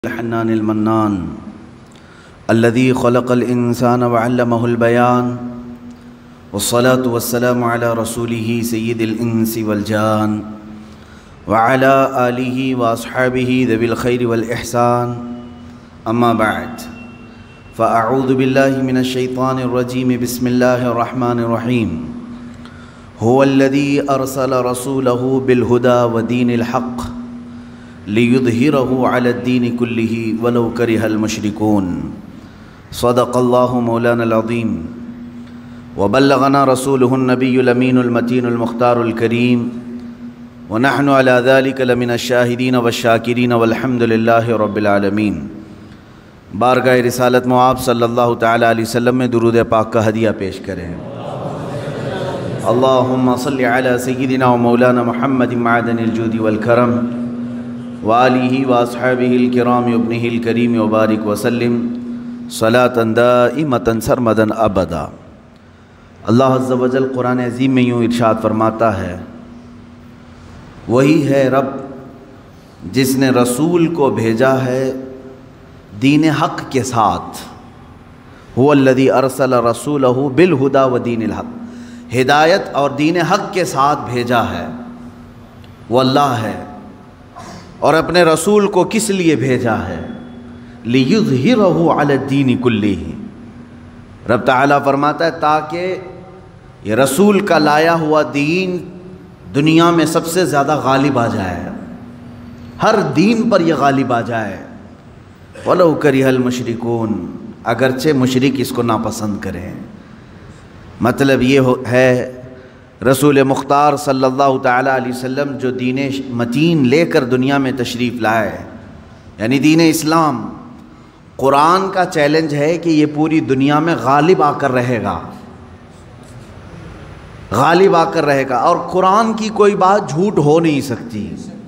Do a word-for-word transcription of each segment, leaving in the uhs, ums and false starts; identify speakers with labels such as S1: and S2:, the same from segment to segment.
S1: الحنان المنان الذي خلق الإنسان وعلمه البيان والصلاة والسلام على رسوله سيد الإنس والجان وعلى آله وأصحابه ذوي الخير والإحسان أما بعد فأعوذ بالله من الشيطان الرجيم بسم الله الرحمن الرحيم هو الذي أرسل رسوله بالهدى ودين الحق ليظهره على الدين كله ولو كره المشركون صدق الله مولانا العظيم وبلغنا رسوله النبي الأمين المتين المختار الكريم ونحن على ذلك لمن الشاهدين والشاكرين والحمد لله رب العالمين۔ بارگاہ رسالت معاب صلی اللہ تعالی علیہ وسلم میں درود پاک کا ہدیہ پیش کریں۔ اللہم صلی علی سیدنا و مولانا محمد معدن الجود والکرم وآلہ واصحابہ الکرام ابنہ الکریم وبارک وسلم صلاۃ دائمۃ سرمدا ابدا۔ اللہ عز و جل قرآن عظیم میں یوں ارشاد فرماتا ہے، وہی ہے رب جس نے رسول کو بھیجا ہے دین حق کے ساتھ۔ هو الذی ارسل رسولہ بالہدی ودین الحق، ہدایت اور دین حق کے ساتھ بھیجا ہے۔ وہ اللہ ہے، اور اپنے رسول کو کس لیے بھیجا ہے؟ لِيُظْهِرَهُ عَلَى الدِّينِ كُلِّهِ، رب تعالیٰ فرماتا ہے تاکہ یہ رسول کا لایا ہوا دین دنیا میں سب سے زیادہ غالب آ جائے، ہر دین پر یہ غالب آ جائے۔ وَلَوْ كَرِهَ الْمُشْرِكُونَ، اگرچہ مشرک اس کو ناپسند کریں۔ مطلب یہ ہے رسول مختار صلی اللہ تعالیٰ علیہ وسلم جو دین متین لے کر دنیا میں تشریف لائے، یعنی دین اسلام، قرآن کا چیلنج ہے کہ یہ پوری دنیا میں غالب آ کر رہے گا، غالب آ کر رہے گا، اور قرآن کی کوئی بات جھوٹ ہو نہیں سکتی۔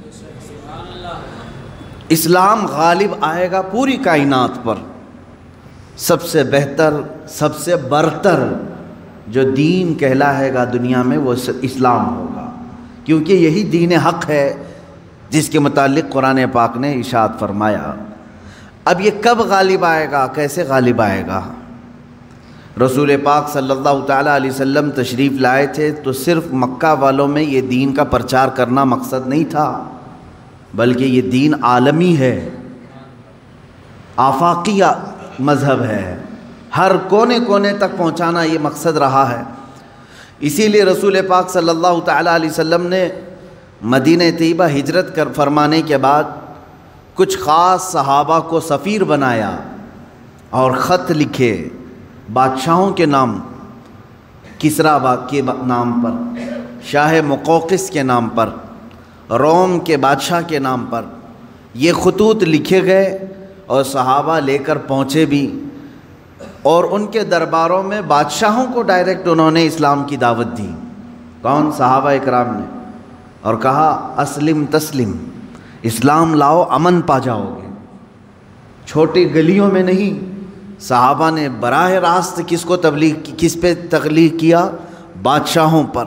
S1: اسلام غالب آئے گا پوری کائنات پر۔ سب سے بہتر، سب سے برتر جو دین کہلائے گا دنیا میں وہ اسلام ہوگا، کیونکہ یہی دین حق ہے جس کے متعلق قرآن پاک نے ارشاد فرمایا۔ اب یہ کب غالب آئے گا، کیسے غالب آئے گا؟ رسول پاک صلی اللہ تعالیٰ علیہ وسلم تشریف لائے تھے تو صرف مکہ والوں میں یہ دین کا پرچار کرنا مقصد نہیں تھا، بلکہ یہ دین عالمی ہے، آفاقی مذہب ہے، ہر کونے کونے تک پہنچانا یہ مقصد رہا ہے۔ اسی لیے رسول پاک صلی اللہ تعالیٰ علیہ وسلم نے مدینہ طیبہ ہجرت کر فرمانے کے بعد کچھ خاص صحابہ کو سفیر بنایا اور خط لکھے بادشاہوں کے نام، کسریٰ کے نام پر، شاہ مقوقس کے نام پر، روم کے بادشاہ کے نام پر یہ خطوط لکھے گئے، اور صحابہ لے کر پہنچے بھی، اور ان کے درباروں میں بادشاہوں کو ڈائریکٹ انہوں نے اسلام کی دعوت دی۔ کون؟ صحابہ اکرام نے، اور کہا اسلم تسلم، اسلام لاؤ امن پا جاؤ گے۔ چھوٹی گلیوں میں نہیں، صحابہ نے براہ راست کس کو تبلیغ، کس پہ تبلیغ کیا؟ بادشاہوں پر۔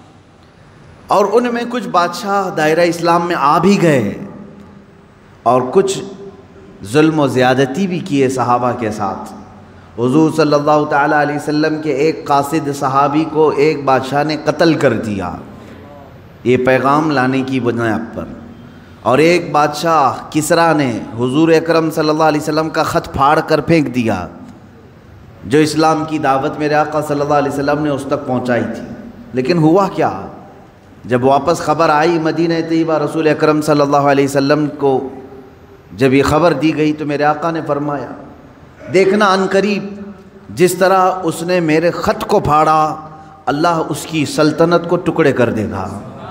S1: اور ان میں کچھ بادشاہ دائرہ اسلام میں آ بھی گئے، اور کچھ ظلم و زیادتی بھی کیے صحابہ کے ساتھ۔ حضور صلی اللہ تعالیٰ علیہ وسلم کے ایک قاصد صحابی کو ایک بادشاہ نے قتل کر دیا، یہ پیغام لانے کی بنیاد پر، اور ایک بادشاہ کسریٰ نے حضور اکرم صلی اللہ علیہ وسلم کا خط پھاڑ کر پھینک دیا، جو اسلام کی دعوت میرے آقا صلی اللہ علیہ وسلم نے اس تک پہنچائی تھی۔ لیکن ہوا کیا؟ جب واپس خبر آئی مدینہ طیبہ، رسول اکرم صلی اللہ علیہ وسلم کو جب یہ خبر دی گئی تو میرے آقا نے فرمایا، دیکھنا عنقریب جس طرح اس نے میرے خط کو پھاڑا، اللہ اس کی سلطنت کو ٹکڑے کر دے گا۔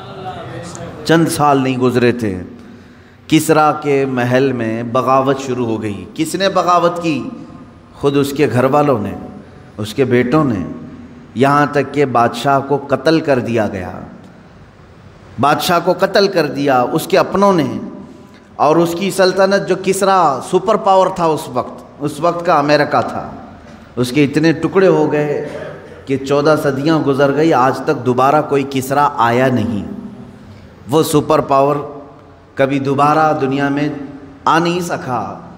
S1: چند سال نہیں گزرے تھے، کسریٰ کے محل میں بغاوت شروع ہو گئی۔ کس نے بغاوت کی؟ خود اس کے گھر والوں نے، اس کے بیٹوں نے، یہاں تک کہ بادشاہ کو قتل کر دیا گیا۔ بادشاہ کو قتل کر دیا اس کے اپنوں نے، اور اس کی سلطنت جو کسریٰ سپر پاور تھا اس وقت، اس وقت کا امریکہ تھا، اس کے اتنے ٹکڑے ہو گئے کہ چودہ صدیاں گزر گئی، آج تک دوبارہ کوئی کسریٰ آیا نہیں۔ وہ سپر پاور کبھی دوبارہ دنیا میں آ نہیں سکا۔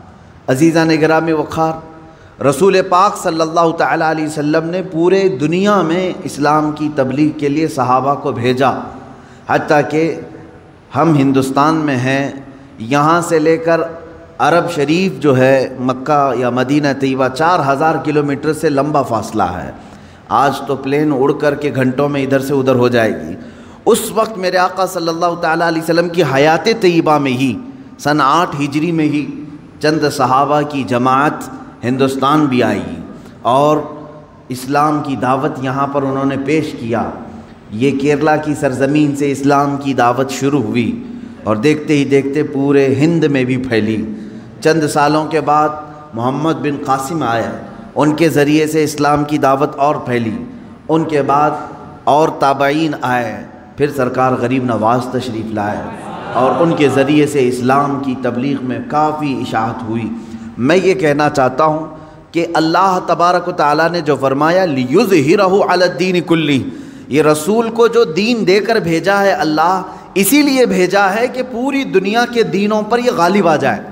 S1: عزیزان گرامی وقار، رسول پاک صلی اللہ تعالیٰ علیہ وسلم نے پورے دنیا میں اسلام کی تبلیغ کے لیے صحابہ کو بھیجا، حتیٰ کہ ہم ہندوستان میں ہیں، یہاں سے لے کر عرب شریف جو ہے مکہ یا مدینہ طیبہ چار ہزار کلومیٹر سے لمبا فاصلہ ہے۔ آج تو پلین اڑ کر کے گھنٹوں میں ادھر سے ادھر ہو جائے گی۔ اس وقت میرے آقا صلی اللہ تعالیٰ علیہ وسلم کی حیات طیبہ میں ہی سن آٹھ ہجری میں ہی چند صحابہ کی جماعت ہندوستان بھی آئی اور اسلام کی دعوت یہاں پر انہوں نے پیش کیا۔ یہ کیرلا کی سرزمین سے اسلام کی دعوت شروع ہوئی اور دیکھتے ہی دیکھتے پورے ہند میں بھی پھیلی۔ چند سالوں کے بعد محمد بن قاسم آئے، ان کے ذریعے سے اسلام کی دعوت اور پھیلی۔ ان کے بعد اور تابعین آئے، پھر سرکار غریب نواز تشریف لائے اور ان کے ذریعے سے اسلام کی تبلیغ میں کافی اشاعت ہوئی۔ میں یہ کہنا چاہتا ہوں کہ اللہ تبارک و تعالیٰ نے جو فرمایا لِيُظْهِرَهُ عَلَى الدِّينِ كُلِّهِ، یہ رسول کو جو دین دے کر بھیجا ہے اللہ اسی لیے بھیجا ہے کہ پوری دنیا کے دینوں پر یہ غالب آ جائے،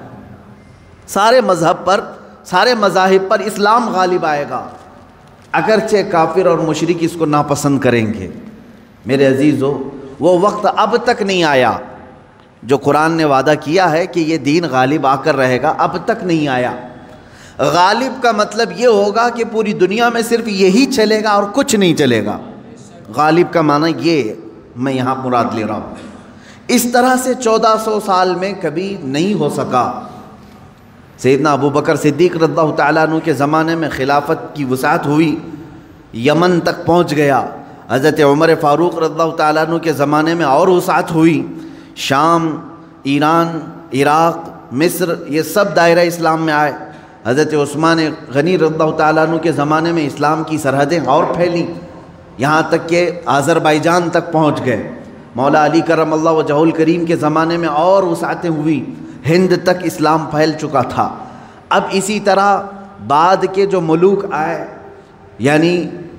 S1: سارے مذہب پر، سارے مذاہب پر اسلام غالب آئے گا، اگرچہ کافر اور مشرک اس کو ناپسند کریں گے۔ میرے عزیزو، وہ وقت اب تک نہیں آیا جو قرآن نے وعدہ کیا ہے کہ یہ دین غالب آ کر رہے گا، اب تک نہیں آیا۔ غالب کا مطلب یہ ہوگا کہ پوری دنیا میں صرف یہی چلے گا اور کچھ نہیں چلے گا۔ غالب کا معنی یہ میں یہاں مراد لے رہا ہوں۔ اس طرح سے چودہ سو سال میں کبھی نہیں ہو سکا۔ سیدنا ابو بکر صدیق رضی اللہ تعالیٰ عنہ کے زمانے میں خلافت کی وسعت ہوئی، یمن تک پہنچ گیا۔ حضرت عمر فاروق رضی اللہ تعالیٰ عنہ کے زمانے میں اور وسعت ہوئی، شام، ایران، عراق، مصر، یہ سب دائرہ اسلام میں آئے۔ حضرت عثمان غنی رضی اللہ تعالیٰ عنہ کے زمانے میں اسلام کی سرحدیں اور پھیلیں، یہاں تک کہ آذربائیجان تک پہنچ گئے۔ مولا علی کرم اللہ وجہہ الکریم کے زمانے میں اور وسعتیں ہوئی، ہند تک اسلام پھیل چکا تھا۔ اب اسی طرح بعد کے جو ملوک آئے، یعنی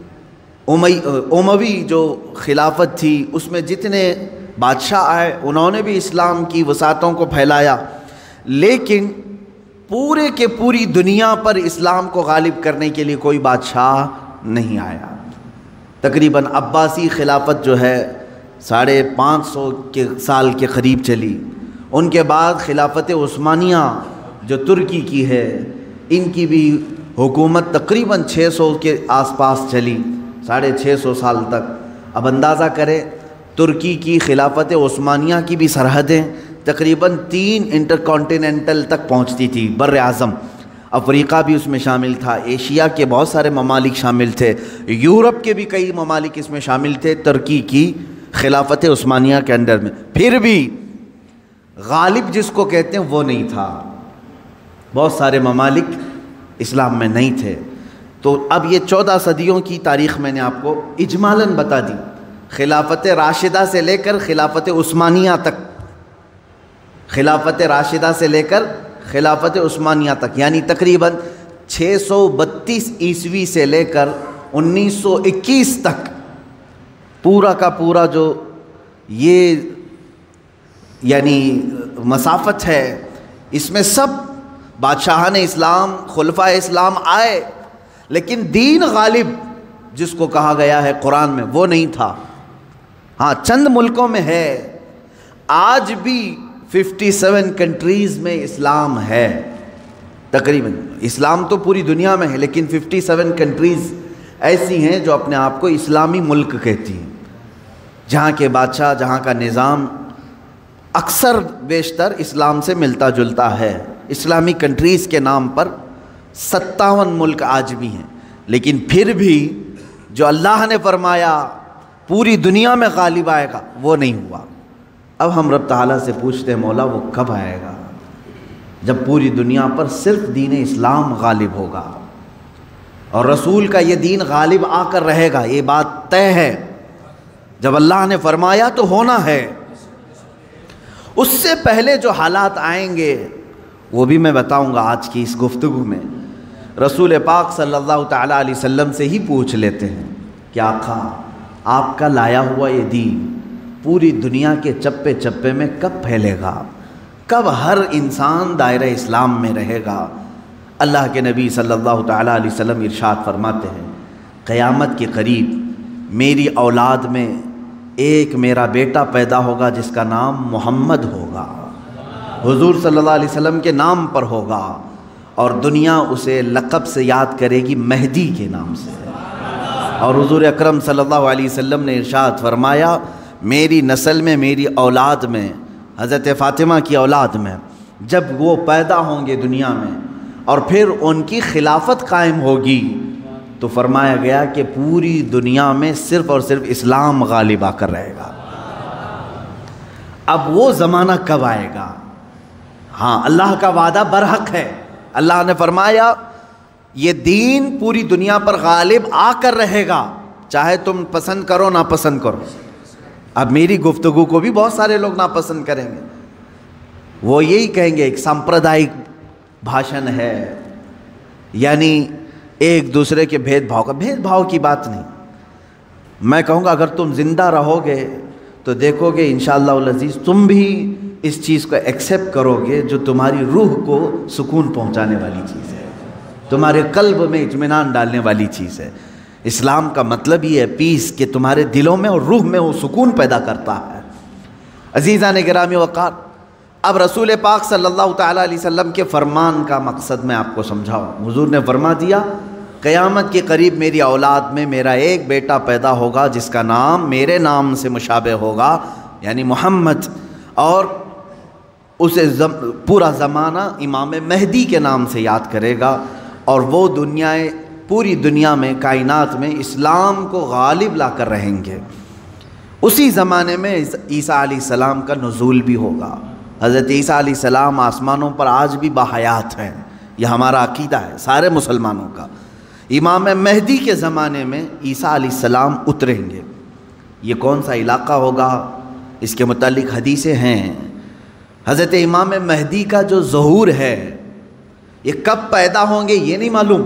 S1: امی اموی جو خلافت تھی، اس میں جتنے بادشاہ آئے انہوں نے بھی اسلام کی وسعتوں کو پھیلایا، لیکن پورے کے پوری دنیا پر اسلام کو غالب کرنے کے لیے کوئی بادشاہ نہیں آیا۔ تقریباً عباسی خلافت جو ہے ساڑھے پانچ سو کے سال کے قریب چلی۔ ان کے بعد خلافت عثمانیہ جو ترکی کی ہے، ان کی بھی حکومت تقریباً چھ سو کے آس پاس چلی، ساڑھے چھ سو سال تک۔ اب اندازہ کریں ترکی کی خلافت عثمانیہ کی بھی سرحدیں تقریباً تین انٹر کانٹیننٹل تک پہنچتی تھی، بر اعظم۔ افریقہ بھی اس میں شامل تھا، ایشیا کے بہت سارے ممالک شامل تھے، یورپ کے بھی کئی ممالک اس میں شامل تھے ترکی کی خلافت عثمانیہ کے انڈر میں۔ پھر بھی غالب جس کو کہتے ہیں وہ نہیں تھا، بہت سارے ممالک اسلام میں نہیں تھے۔ تو اب یہ چودہ صدیوں کی تاریخ میں نے آپ کو اجمالاً بتا دی، خلافت راشدہ سے لے کر خلافت عثمانیہ تک، خلافت راشدہ سے لے کر خلافت عثمانیہ تک، یعنی تقریباً چھ سو بتیس عیسوی سے لے کر انیس سو اکیس تک پورا کا پورا جو یہ یعنی مسافت ہے، اس میں سب بادشاہان اسلام، خلفائے اسلام آئے، لیکن دین غالب جس کو کہا گیا ہے قرآن میں وہ نہیں تھا۔ ہاں چند ملکوں میں ہے، آج بھی ففٹی سیون کنٹریز میں اسلام ہے، تقریباً اسلام تو پوری دنیا میں ہے، لیکن ففٹی سیون کنٹریز ایسی ہیں جو اپنے آپ کو اسلامی ملک کہتی ہیں، جہاں کے بادشاہ، جہاں کا نظام اکثر بیشتر اسلام سے ملتا جلتا ہے۔ اسلامی کنٹریز کے نام پر ستاون ملک آج بھی ہیں، لیکن پھر بھی جو اللہ نے فرمایا پوری دنیا میں غالب آئے گا وہ نہیں ہوا۔ اب ہم رب تعالیٰ سے پوچھتے ہیں مولا وہ کب آئے گا جب پوری دنیا پر صرف دین اسلام غالب ہوگا اور رسول کا یہ دین غالب آ کر رہے گا، یہ بات طے ہے۔ جب اللہ نے فرمایا تو ہونا ہے۔ اس سے پہلے جو حالات آئیں گے وہ بھی میں بتاؤں گا آج کی اس گفتگو میں۔ رسول پاک صلی اللہ تعالیٰ علیہ وسلم سے ہی پوچھ لیتے ہیں کہ آقا آپ کا لایا ہوا یہ دین پوری دنیا کے چپے چپے میں کب پھیلے گا، کب ہر انسان دائرہ اسلام میں رہے گا، اللہ کے نبی صلی اللہ تعالیٰ علیہ وسلم ارشاد فرماتے ہیں قیامت کے قریب میری اولاد میں ایک میرا بیٹا پیدا ہوگا جس کا نام محمد ہوگا، حضور صلی اللہ علیہ وسلم کے نام پر ہوگا، اور دنیا اسے لقب سے یاد کرے گی مہدی کے نام سے۔ اور حضور اکرم صلی اللہ علیہ وسلم نے ارشاد فرمایا میری نسل میں، میری اولاد میں، حضرت فاطمہ کی اولاد میں جب وہ پیدا ہوں گے دنیا میں اور پھر ان کی خلافت قائم ہوگی تو فرمایا گیا کہ پوری دنیا میں صرف اور صرف اسلام غالب آ کر رہے گا۔ اب وہ زمانہ کب آئے گا؟ ہاں، اللہ کا وعدہ برحق ہے۔ اللہ نے فرمایا یہ دین پوری دنیا پر غالب آ کر رہے گا، چاہے تم پسند کرو نہ پسند کرو۔ اب میری گفتگو کو بھی بہت سارے لوگ ناپسند کریں گے، وہ یہی کہیں گے ایک سامپردائک بھاشن ہے، یعنی ایک دوسرے کے بھید بھاؤ کا۔ بھید بھاؤ کی بات نہیں، میں کہوں گا اگر تم زندہ رہو گے تو دیکھو گے انشاءاللہ العزیز تم بھی اس چیز کو ایکسیپٹ کرو گے جو تمہاری روح کو سکون پہنچانے والی چیز ہے، تمہارے قلب میں اطمینان ڈالنے والی چیز ہے۔ اسلام کا مطلب یہ ہے پیس، کہ تمہارے دلوں میں اور روح میں وہ سکون پیدا کرتا ہے۔ عزیزان گرامی وقار، اب رسول پاک صلی اللہ تعالیٰ علیہ وسلم کے فرمان کا مقصد میں آپ کو سمجھاؤں۔ حضور نے فرما دیا قیامت کے قریب میری اولاد میں میرا ایک بیٹا پیدا ہوگا جس کا نام میرے نام سے مشابہ ہوگا، یعنی محمد، اور اسے زم پورا زمانہ امام مہدی کے نام سے یاد کرے گا، اور وہ دنیا پوری دنیا میں کائنات میں اسلام کو غالب لا کر رہیں گے۔ اسی زمانے میں عیسیٰ علیہ السلام کا نزول بھی ہوگا۔ حضرت عیسیٰ علیہ السلام آسمانوں پر آج بھی باحیات ہیں، یہ ہمارا عقیدہ ہے سارے مسلمانوں کا۔ امام مہدی کے زمانے میں عیسیٰ علیہ السلام اتریں گے۔ یہ کون سا علاقہ ہوگا اس کے متعلق حدیثیں ہیں۔ حضرت امام مہدی کا جو ظہور ہے یہ کب پیدا ہوں گے یہ نہیں معلوم،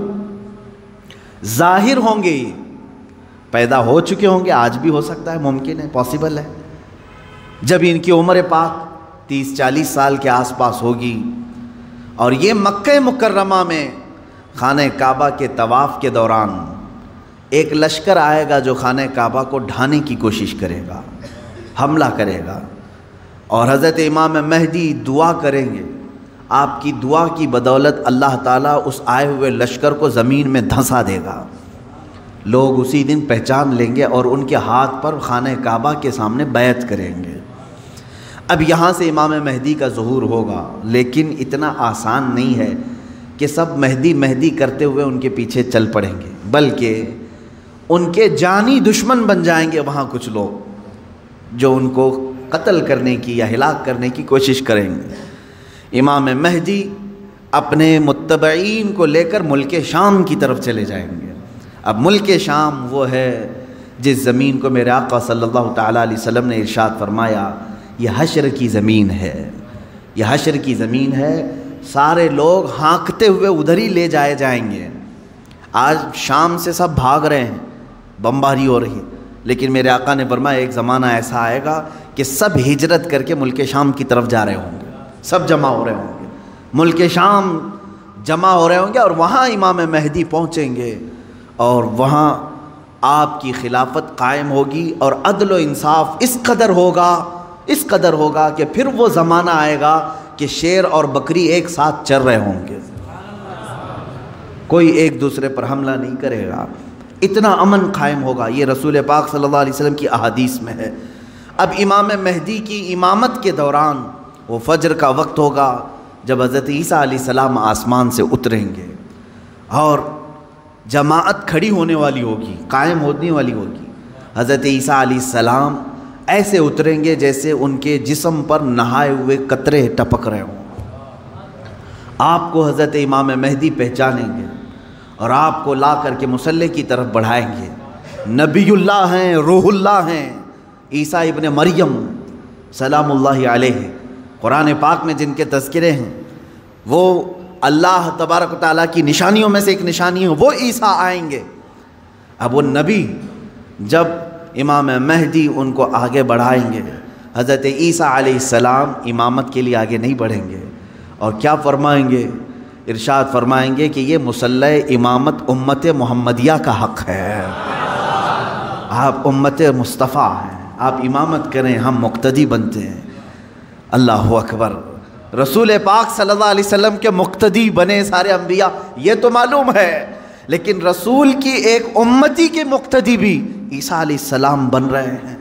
S1: ظاہر ہوں گے، یہ پیدا ہو چکے ہوں گے، آج بھی ہو سکتا ہے، ممکن ہے، پاسبل ہے۔ جب ان کی عمر پاک تیس چالیس سال کے آس پاس ہوگی اور یہ مکہ مکرمہ میں خانہ کعبہ کے طواف کے دوران ایک لشکر آئے گا جو خانہ کعبہ کو ڈھانے کی کوشش کرے گا، حملہ کرے گا، اور حضرت امام مہدی دعا کریں گے، آپ کی دعا کی بدولت اللہ تعالیٰ اس آئے ہوئے لشکر کو زمین میں دھنسا دے گا۔ لوگ اسی دن پہچان لیں گے اور ان کے ہاتھ پر خانہ کعبہ کے سامنے بیعت کریں گے۔ اب یہاں سے امام مہدی کا ظہور ہوگا، لیکن اتنا آسان نہیں ہے کہ سب مہدی مہدی کرتے ہوئے ان کے پیچھے چل پڑیں گے، بلکہ ان کے جانی دشمن بن جائیں گے وہاں کچھ لوگ جو ان کو قتل کرنے کی یا ہلاک کرنے کی کوشش کریں گے۔ امام مہدی اپنے متبعین کو لے کر ملک شام کی طرف چلے جائیں گے۔ اب ملک شام وہ ہے جس زمین کو میرے آقا صلی اللہ تعالیٰ علیہ وسلم نے ارشاد فرمایا یہ حشر کی زمین ہے، یہ حشر کی زمین ہے، سارے لوگ ہانکتے ہوئے ادھر ہی لے جائے جائیں گے۔ آج شام سے سب بھاگ رہے ہیں، بمباری ہو رہی ہے، لیکن میرے آقا نے فرمایا ایک زمانہ ایسا آئے گا کہ سب ہجرت کر کے ملک شام کی طرف جا رہے ہوں گے، سب جمع ہو رہے ہوں گے، ملک شام جمع ہو رہے ہوں گے، اور وہاں امام مہدی پہنچیں گے اور وہاں آپ کی خلافت قائم ہوگی، اور عدل و انصاف اس قدر ہوگا اس قدر ہوگا کہ پھر وہ زمانہ آئے گا کہ شیر اور بکری ایک ساتھ چر رہے ہوں گے، کوئی ایک دوسرے پر حملہ نہیں کرے گا، اتنا امن قائم ہوگا۔ یہ رسول پاک صلی اللہ علیہ وسلم کی احادیث میں ہے۔ اب امام مہدی کی امامت کے دوران وہ فجر کا وقت ہوگا جب حضرت عیسیٰ علیہ السلام آسمان سے اتریں گے، اور جماعت کھڑی ہونے والی ہوگی، قائم ہونے والی ہوگی۔ حضرت عیسیٰ علیہ السلام ایسے اتریں گے جیسے ان کے جسم پر نہائے ہوئے قطرے ٹپک رہے ہوں۔ آپ کو حضرت امام مہدی پہچانیں گے اور آپ کو لا کر کے مصلی کی طرف بڑھائیں گے۔ نبی اللہ ہیں، روح اللہ ہیں، عیسیٰ ابن مریم سلام اللہ علیہ، قرآن پاک میں جن کے تذکرے ہیں، وہ اللہ تبارک و تعالیٰ کی نشانیوں میں سے ایک نشانی ہے، وہ عیسیٰ آئیں گے۔ اب وہ نبی جب امام مہدی ان کو آگے بڑھائیں گے، حضرت عیسیٰ علیہ السلام امامت کے لیے آگے نہیں بڑھیں گے، اور کیا فرمائیں گے؟ ارشاد فرمائیں گے کہ یہ مصلح امامت امت محمدیہ کا حق ہے، آپ امت مصطفیٰ ہیں، آپ امامت کریں، ہم مقتدی بنتے ہیں۔ اللہ اکبر، رسول پاک صلی اللہ علیہ وسلم کے مقتدی بنے سارے انبیاء، یہ تو معلوم ہے، لیکن رسول کی ایک امتی کے مقتدی بھی عیسیٰ علیہ السلام بن رہے ہیں۔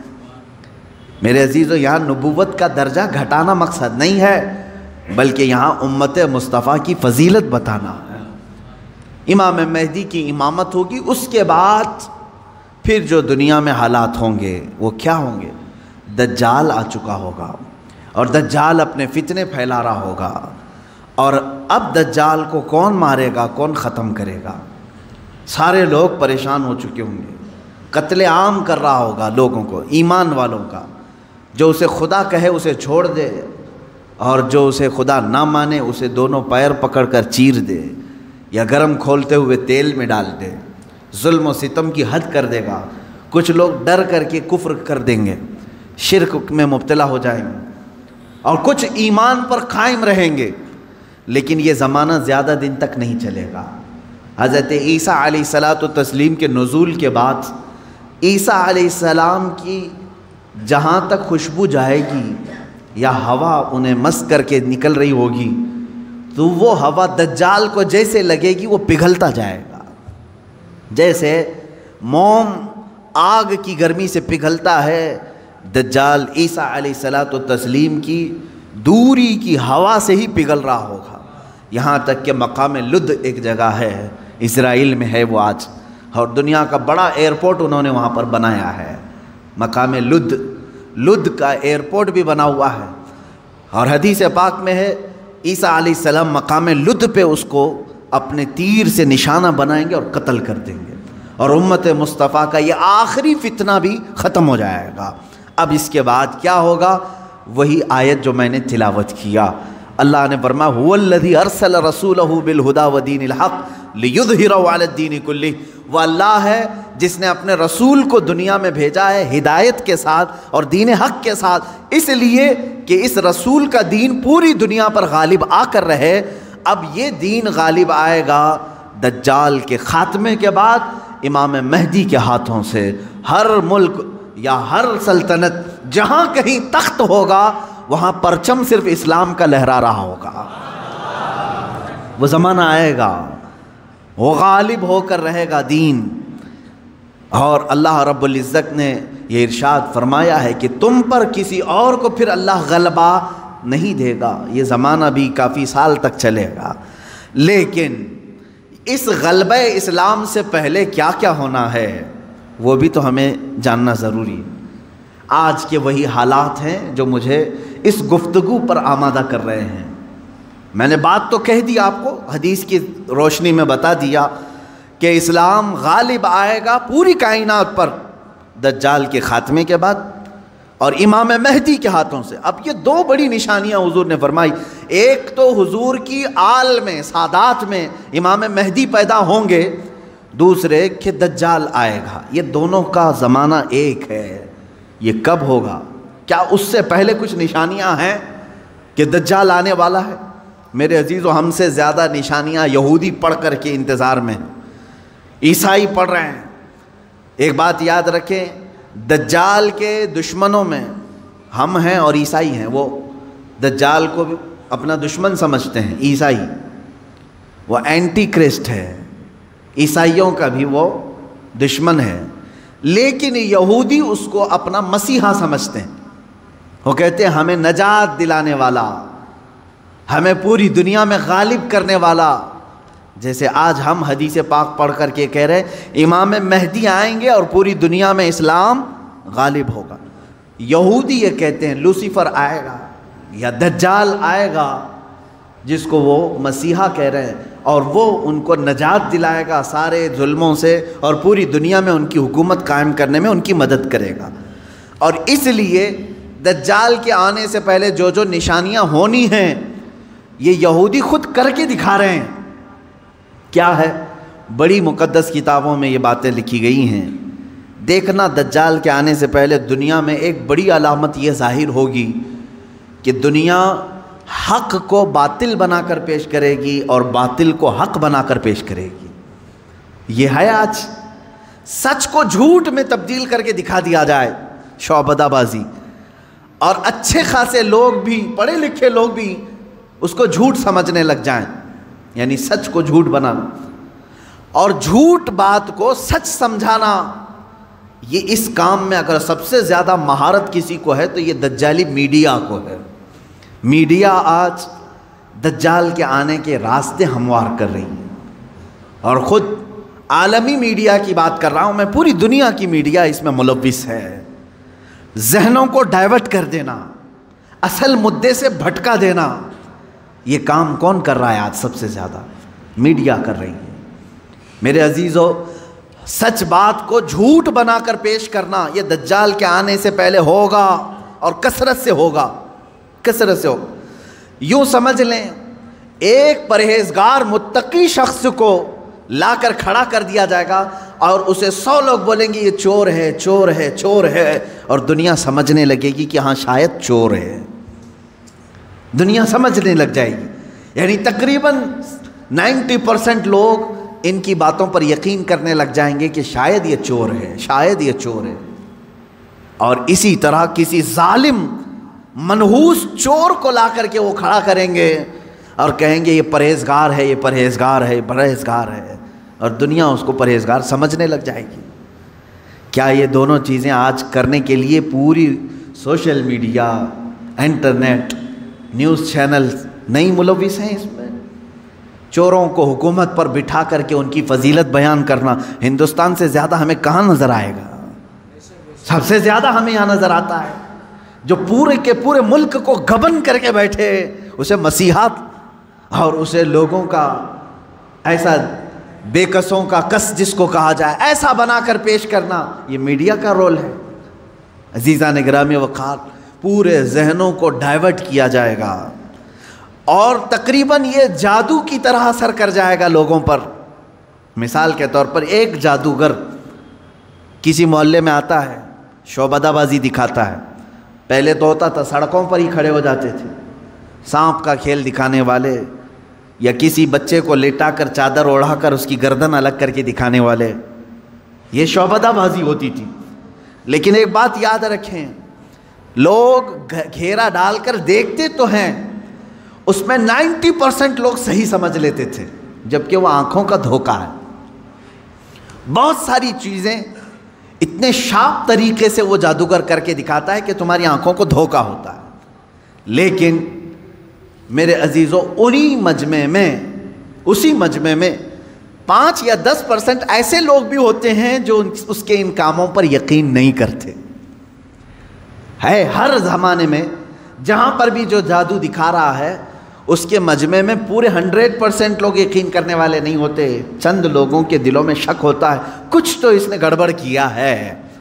S1: میرے عزیزو، یہاں نبوت کا درجہ گھٹانا مقصد نہیں ہے، بلکہ یہاں امت مصطفیٰ کی فضیلت بتانا ہے۔ امام مہدی کی امامت ہوگی، اس کے بعد پھر جو دنیا میں حالات ہوں گے وہ کیا ہوں گے؟ دجال آ چکا ہوگا، اور دجال اپنے فتنے پھیلا رہا ہوگا، اور اب دجال کو کون مارے گا، کون ختم کرے گا؟ سارے لوگ پریشان ہو چکے ہوں گے، قتل عام کر رہا ہوگا لوگوں کو، ایمان والوں کا، جو اسے خدا کہے اسے چھوڑ دے، اور جو اسے خدا نہ مانے اسے دونوں پیر پکڑ کر چیر دے، یا گرم کھولتے ہوئے تیل میں ڈال دے، ظلم و ستم کی حد کر دے گا۔ کچھ لوگ ڈر کر کے کفر کر دیں گے، شرک میں مبتلا ہو جائیں گے، اور کچھ ایمان پر قائم رہیں گے، لیکن یہ زمانہ زیادہ دن تک نہیں چلے گا۔ حضرت عیسیٰ علیہ الصلاۃ والتسلیم کے نزول کے بعد عیسیٰ علیہ السلام کی جہاں تک خوشبو جائے گی یا ہوا انہیں مس کر کے نکل رہی ہوگی، تو وہ ہوا دجال کو جیسے لگے گی وہ پگھلتا جائے گا، جیسے موم آگ کی گرمی سے پگھلتا ہے، دجال عیسیٰ علیہ الصلاۃ والتسلیم کی دوری کی ہوا سے ہی پگھل رہا ہوگا۔ یہاں تک کہ مقام لد ایک جگہ ہے، اسرائیل میں ہے وہ آج، اور دنیا کا بڑا ایئرپورٹ انہوں نے وہاں پر بنایا ہے، مقام لد، لد کا ایئرپورٹ بھی بنا ہوا ہے، اور حدیث پاک میں ہے عیسیٰ علیہ السلام مقام لد پہ اس کو اپنے تیر سے نشانہ بنائیں گے اور قتل کر دیں گے، اور امت مصطفیٰ کا یہ آخری فتنہ بھی ختم ہو جائے گا۔ اب اس کے بعد کیا ہوگا؟ وہی آیت جو میں نے تلاوت کیا، اللہ نے فرمایا هو الذی ارسل رسولہ بالہدی ودین الحق لیظہرہ علی الدین کلہ، وہ اللہ ہے جس نے اپنے رسول کو دنیا میں بھیجا ہے ہدایت کے ساتھ اور دین حق کے ساتھ، اس لیے کہ اس رسول کا دین پوری دنیا پر غالب آ کر رہے۔ اب یہ دین غالب آئے گا دجال کے خاتمے کے بعد امام مہدی کے ہاتھوں سے۔ ہر ملک یا ہر سلطنت جہاں کہیں تخت ہوگا وہاں پرچم صرف اسلام کا لہرا رہا ہوگا۔ وہ زمانہ آئے گا، وہ غالب ہو کر رہے گا دین، اور اللہ رب العزت نے یہ ارشاد فرمایا ہے کہ تم پر کسی اور کو پھر اللہ غلبہ نہیں دے گا۔ یہ زمانہ بھی کافی سال تک چلے گا، لیکن اس غلبہ اسلام سے پہلے کیا کیا ہونا ہے وہ بھی تو ہمیں جاننا ضروری ہے۔ آج کے وہی حالات ہیں جو مجھے اس گفتگو پر آمادہ کر رہے ہیں۔ میں نے بات تو کہہ دی، آپ کو حدیث کی روشنی میں بتا دیا کہ اسلام غالب آئے گا پوری کائنات پر دجال کے خاتمے کے بعد اور امام مہدی کے ہاتھوں سے۔ اب یہ دو بڑی نشانیاں حضور نے فرمائی، ایک تو حضور کی آل میں سادات میں امام مہدی پیدا ہوں گے، دوسرے کہ دجال آئے گا۔ یہ دونوں کا زمانہ ایک ہے۔ یہ کب ہوگا؟ کیا اس سے پہلے کچھ نشانیاں ہیں کہ دجال آنے والا ہے؟ میرے عزیزو، ہم سے زیادہ نشانیاں یہودی پڑھ کر کے انتظار میں ہیں، عیسائی پڑھ رہے ہیں۔ ایک بات یاد رکھیں، دجال کے دشمنوں میں ہم ہیں اور عیسائی ہیں۔ وہ دجال کو اپنا دشمن سمجھتے ہیں عیسائی، وہ اینٹی کرسٹ ہے، عیسائیوں کا بھی وہ دشمن ہے، لیکن یہودی اس کو اپنا مسیحا سمجھتے ہیں۔ وہ کہتے ہیں ہمیں نجات دلانے والا، ہمیں پوری دنیا میں غالب کرنے والا۔ جیسے آج ہم حدیث پاک پڑھ کر کے کہہ رہے ہیں امام مہدی آئیں گے اور پوری دنیا میں اسلام غالب ہوگا، یہودی یہ کہتے ہیں لوسیفر آئے گا یا دجال آئے گا، جس کو وہ مسیحا کہہ رہے ہیں، اور وہ ان کو نجات دلائے گا سارے ظلموں سے اور پوری دنیا میں ان کی حکومت قائم کرنے میں ان کی مدد کرے گا۔ اور اس لیے دجال کے آنے سے پہلے جو جو نشانیاں ہونی ہیں یہ یہودی خود کر کے دکھا رہے ہیں۔ کیا ہے؟ بڑی مقدس کتابوں میں یہ باتیں لکھی گئی ہیں۔ دیکھنا دجال کے آنے سے پہلے دنیا میں ایک بڑی علامت یہ ظاہر ہوگی کہ دنیا حق کو باطل بنا کر پیش کرے گی اور باطل کو حق بنا کر پیش کرے گی۔ یہ ہے آج سچ کو جھوٹ میں تبدیل کر کے دکھا دیا جائے، شعبدہ بازی، اور اچھے خاصے لوگ بھی، پڑھے لکھے لوگ بھی اس کو جھوٹ سمجھنے لگ جائیں، یعنی سچ کو جھوٹ بنانا اور جھوٹ بات کو سچ سمجھانا۔ یہ اس کام میں اگر سب سے زیادہ مہارت کسی کو ہے تو یہ دجالی میڈیا کو ہے۔ میڈیا آج دجال کے آنے کے راستے ہموار کر رہی ہے، اور خود عالمی میڈیا کی بات کر رہا ہوں میں، پوری دنیا کی میڈیا اس میں ملوث ہے۔ ذہنوں کو ڈائیورٹ کر دینا، اصل مدعے سے بھٹکا دینا، یہ کام کون کر رہا ہے آج سب سے زیادہ؟ میڈیا کر رہی ہے۔ میرے عزیزو، سچ بات کو جھوٹ بنا کر پیش کرنا یہ دجال کے آنے سے پہلے ہوگا، اور کثرت سے ہوگا، کثرت سے ہوگا۔ یوں سمجھ لیں ایک پرہیزگار متقی شخص کو لا کر کھڑا کر دیا جائے گا اور اسے سو لوگ بولیں گے یہ چور ہے، چور ہے، چور ہے، اور دنیا سمجھنے لگے گی کہ ہاں شاید چور ہے، دنیا سمجھنے لگ جائے گی۔ یعنی تقریباً نائنٹی پرسنٹ لوگ ان کی باتوں پر یقین کرنے لگ جائیں گے کہ شاید یہ چور ہے، شاید یہ چور ہے۔ اور اسی طرح کسی ظالم منحوس چور کو لا کر کے وہ کھڑا کریں گے اور کہیں گے یہ پرہیزگار ہے، یہ پرہیزگار ہے، یہ پرہیزگار ہے، اور دنیا اس کو پرہیزگار سمجھنے لگ جائے گی۔ کیا یہ دونوں چیزیں آج کرنے کے لیے پوری social media, internet, news channels نہیں ملوث ہیں اس میں؟ چوروں کو حکومت پر بٹھا کر کے ان کی فضیلت بیان کرنا ہندوستان سے زیادہ ہمیں کہاں نظر آئے گا؟ سب سے زیادہ ہمیں یہاں نظر آتا ہے جو پورے کے پورے ملک کو گبن کر کے بیٹھے، اسے مسیحات اور اسے لوگوں کا ایسا بے کسوں کا کس جس کو کہا جائے ایسا بنا کر پیش کرنا، یہ میڈیا کا رول ہے۔ عزیزان گرامی وقار، پورے ذہنوں کو ڈائیورٹ کیا جائے گا اور تقریباً یہ جادو کی طرح اثر کر جائے گا لوگوں پر۔ مثال کے طور پر ایک جادوگر کسی محلے میں آتا ہے، شعبدہ بازی دکھاتا ہے۔ پہلے تو ہوتا تھا سڑکوں پر ہی کھڑے ہو جاتے تھے، سانپ کا کھیل دکھانے والے، یا کسی بچے کو لیٹا کر چادر اوڑھا کر اس کی گردن الگ کر کے دکھانے والے، یہ شعبدہ بازی ہوتی تھی۔ لیکن ایک بات یاد رکھیں، لوگ گھیرا ڈال کر دیکھتے تو ہیں، اس میں نائنٹی پرسنٹ لوگ صحیح سمجھ لیتے تھے، جبکہ وہ آنکھوں کا دھوکہ ہے۔ بہت ساری چیزیں اتنے شارپ طریقے سے وہ جادوگر کر کے دکھاتا ہے کہ تمہاری آنکھوں کو دھوکہ ہوتا ہے۔ لیکن میرے عزیزو، انہی مجمع میں اسی مجمع میں پانچ یا دس پرسنٹ ایسے لوگ بھی ہوتے ہیں جو اس کے ان کاموں پر یقین نہیں کرتے۔ ہے ہر زمانے میں جہاں پر بھی جو جادو دکھا رہا ہے اس کے مجمع میں پورے ہنڈریڈ پرسنٹ لوگ یقین کرنے والے نہیں ہوتے، چند لوگوں کے دلوں میں شک ہوتا ہے کچھ تو اس نے گڑبڑ کیا ہے۔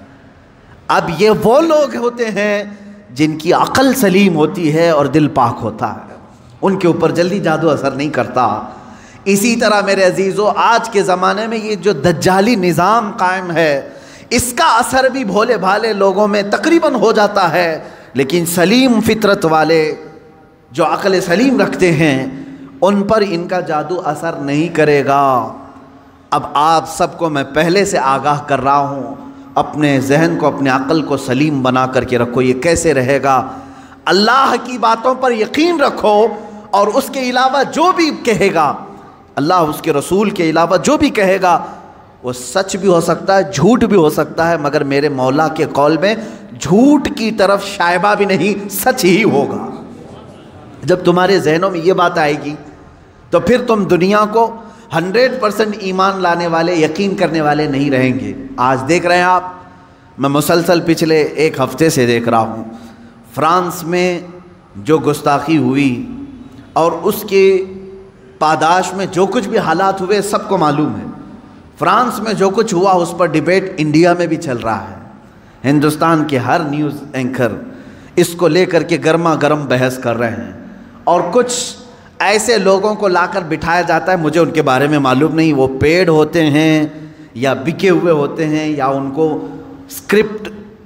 S1: اب یہ وہ لوگ ہوتے ہیں جن کی عقل سلیم ہوتی ہے اور دل پاک ہوتا ہے، ان کے اوپر جلدی جادو اثر نہیں کرتا۔ اسی طرح میرے عزیزو، آج کے زمانے میں یہ جو دجالی نظام قائم ہے اس کا اثر بھی بھولے بھالے لوگوں میں تقریباً ہو جاتا ہے، لیکن سلیم فطرت والے جو عقل سلیم رکھتے ہیں ان پر ان کا جادو اثر نہیں کرے گا۔ اب آپ سب کو میں پہلے سے آگاہ کر رہا ہوں، اپنے ذہن کو، اپنے عقل کو سلیم بنا کر کے رکھو۔ یہ کیسے رہے گا؟ اللہ کی باتوں پر یقین رکھو، اور اس کے علاوہ جو بھی کہے گا، اللہ اس کے رسول کے علاوہ جو بھی کہے گا وہ سچ بھی ہو سکتا ہے، جھوٹ بھی ہو سکتا ہے، مگر میرے مولا کے قول میں جھوٹ کی طرف شائبہ بھی نہیں، سچ ہی ہوگا۔ جب تمہارے ذہنوں میں یہ بات آئے گی تو پھر تم دنیا کو ہنڈریڈ پرسنٹ ایمان لانے والے، یقین کرنے والے نہیں رہیں گے۔ آج دیکھ رہے ہیں آپ، میں مسلسل پچھلے ایک ہفتے سے دیکھ رہا ہوں، فرانس میں جو گستاخی ہوئی اور اس کے پاداش میں جو کچھ بھی حالات ہوئے سب کو معلوم ہے۔ فرانس میں جو کچھ ہوا اس پر ڈیبیٹ انڈیا میں بھی چل رہا ہے۔ ہندوستان کے ہر نیوز اینکر اس کو لے کر کے گرما گرم بحث کر رہے ہیں، اور کچھ ایسے لوگوں کو لا کر بٹھایا جاتا ہے، مجھے ان کے بارے میں معلوم نہیں، وہ پیڈ ہوتے ہیں یا بکے ہوئے ہوتے ہیں یا ان کو اسکرپٹ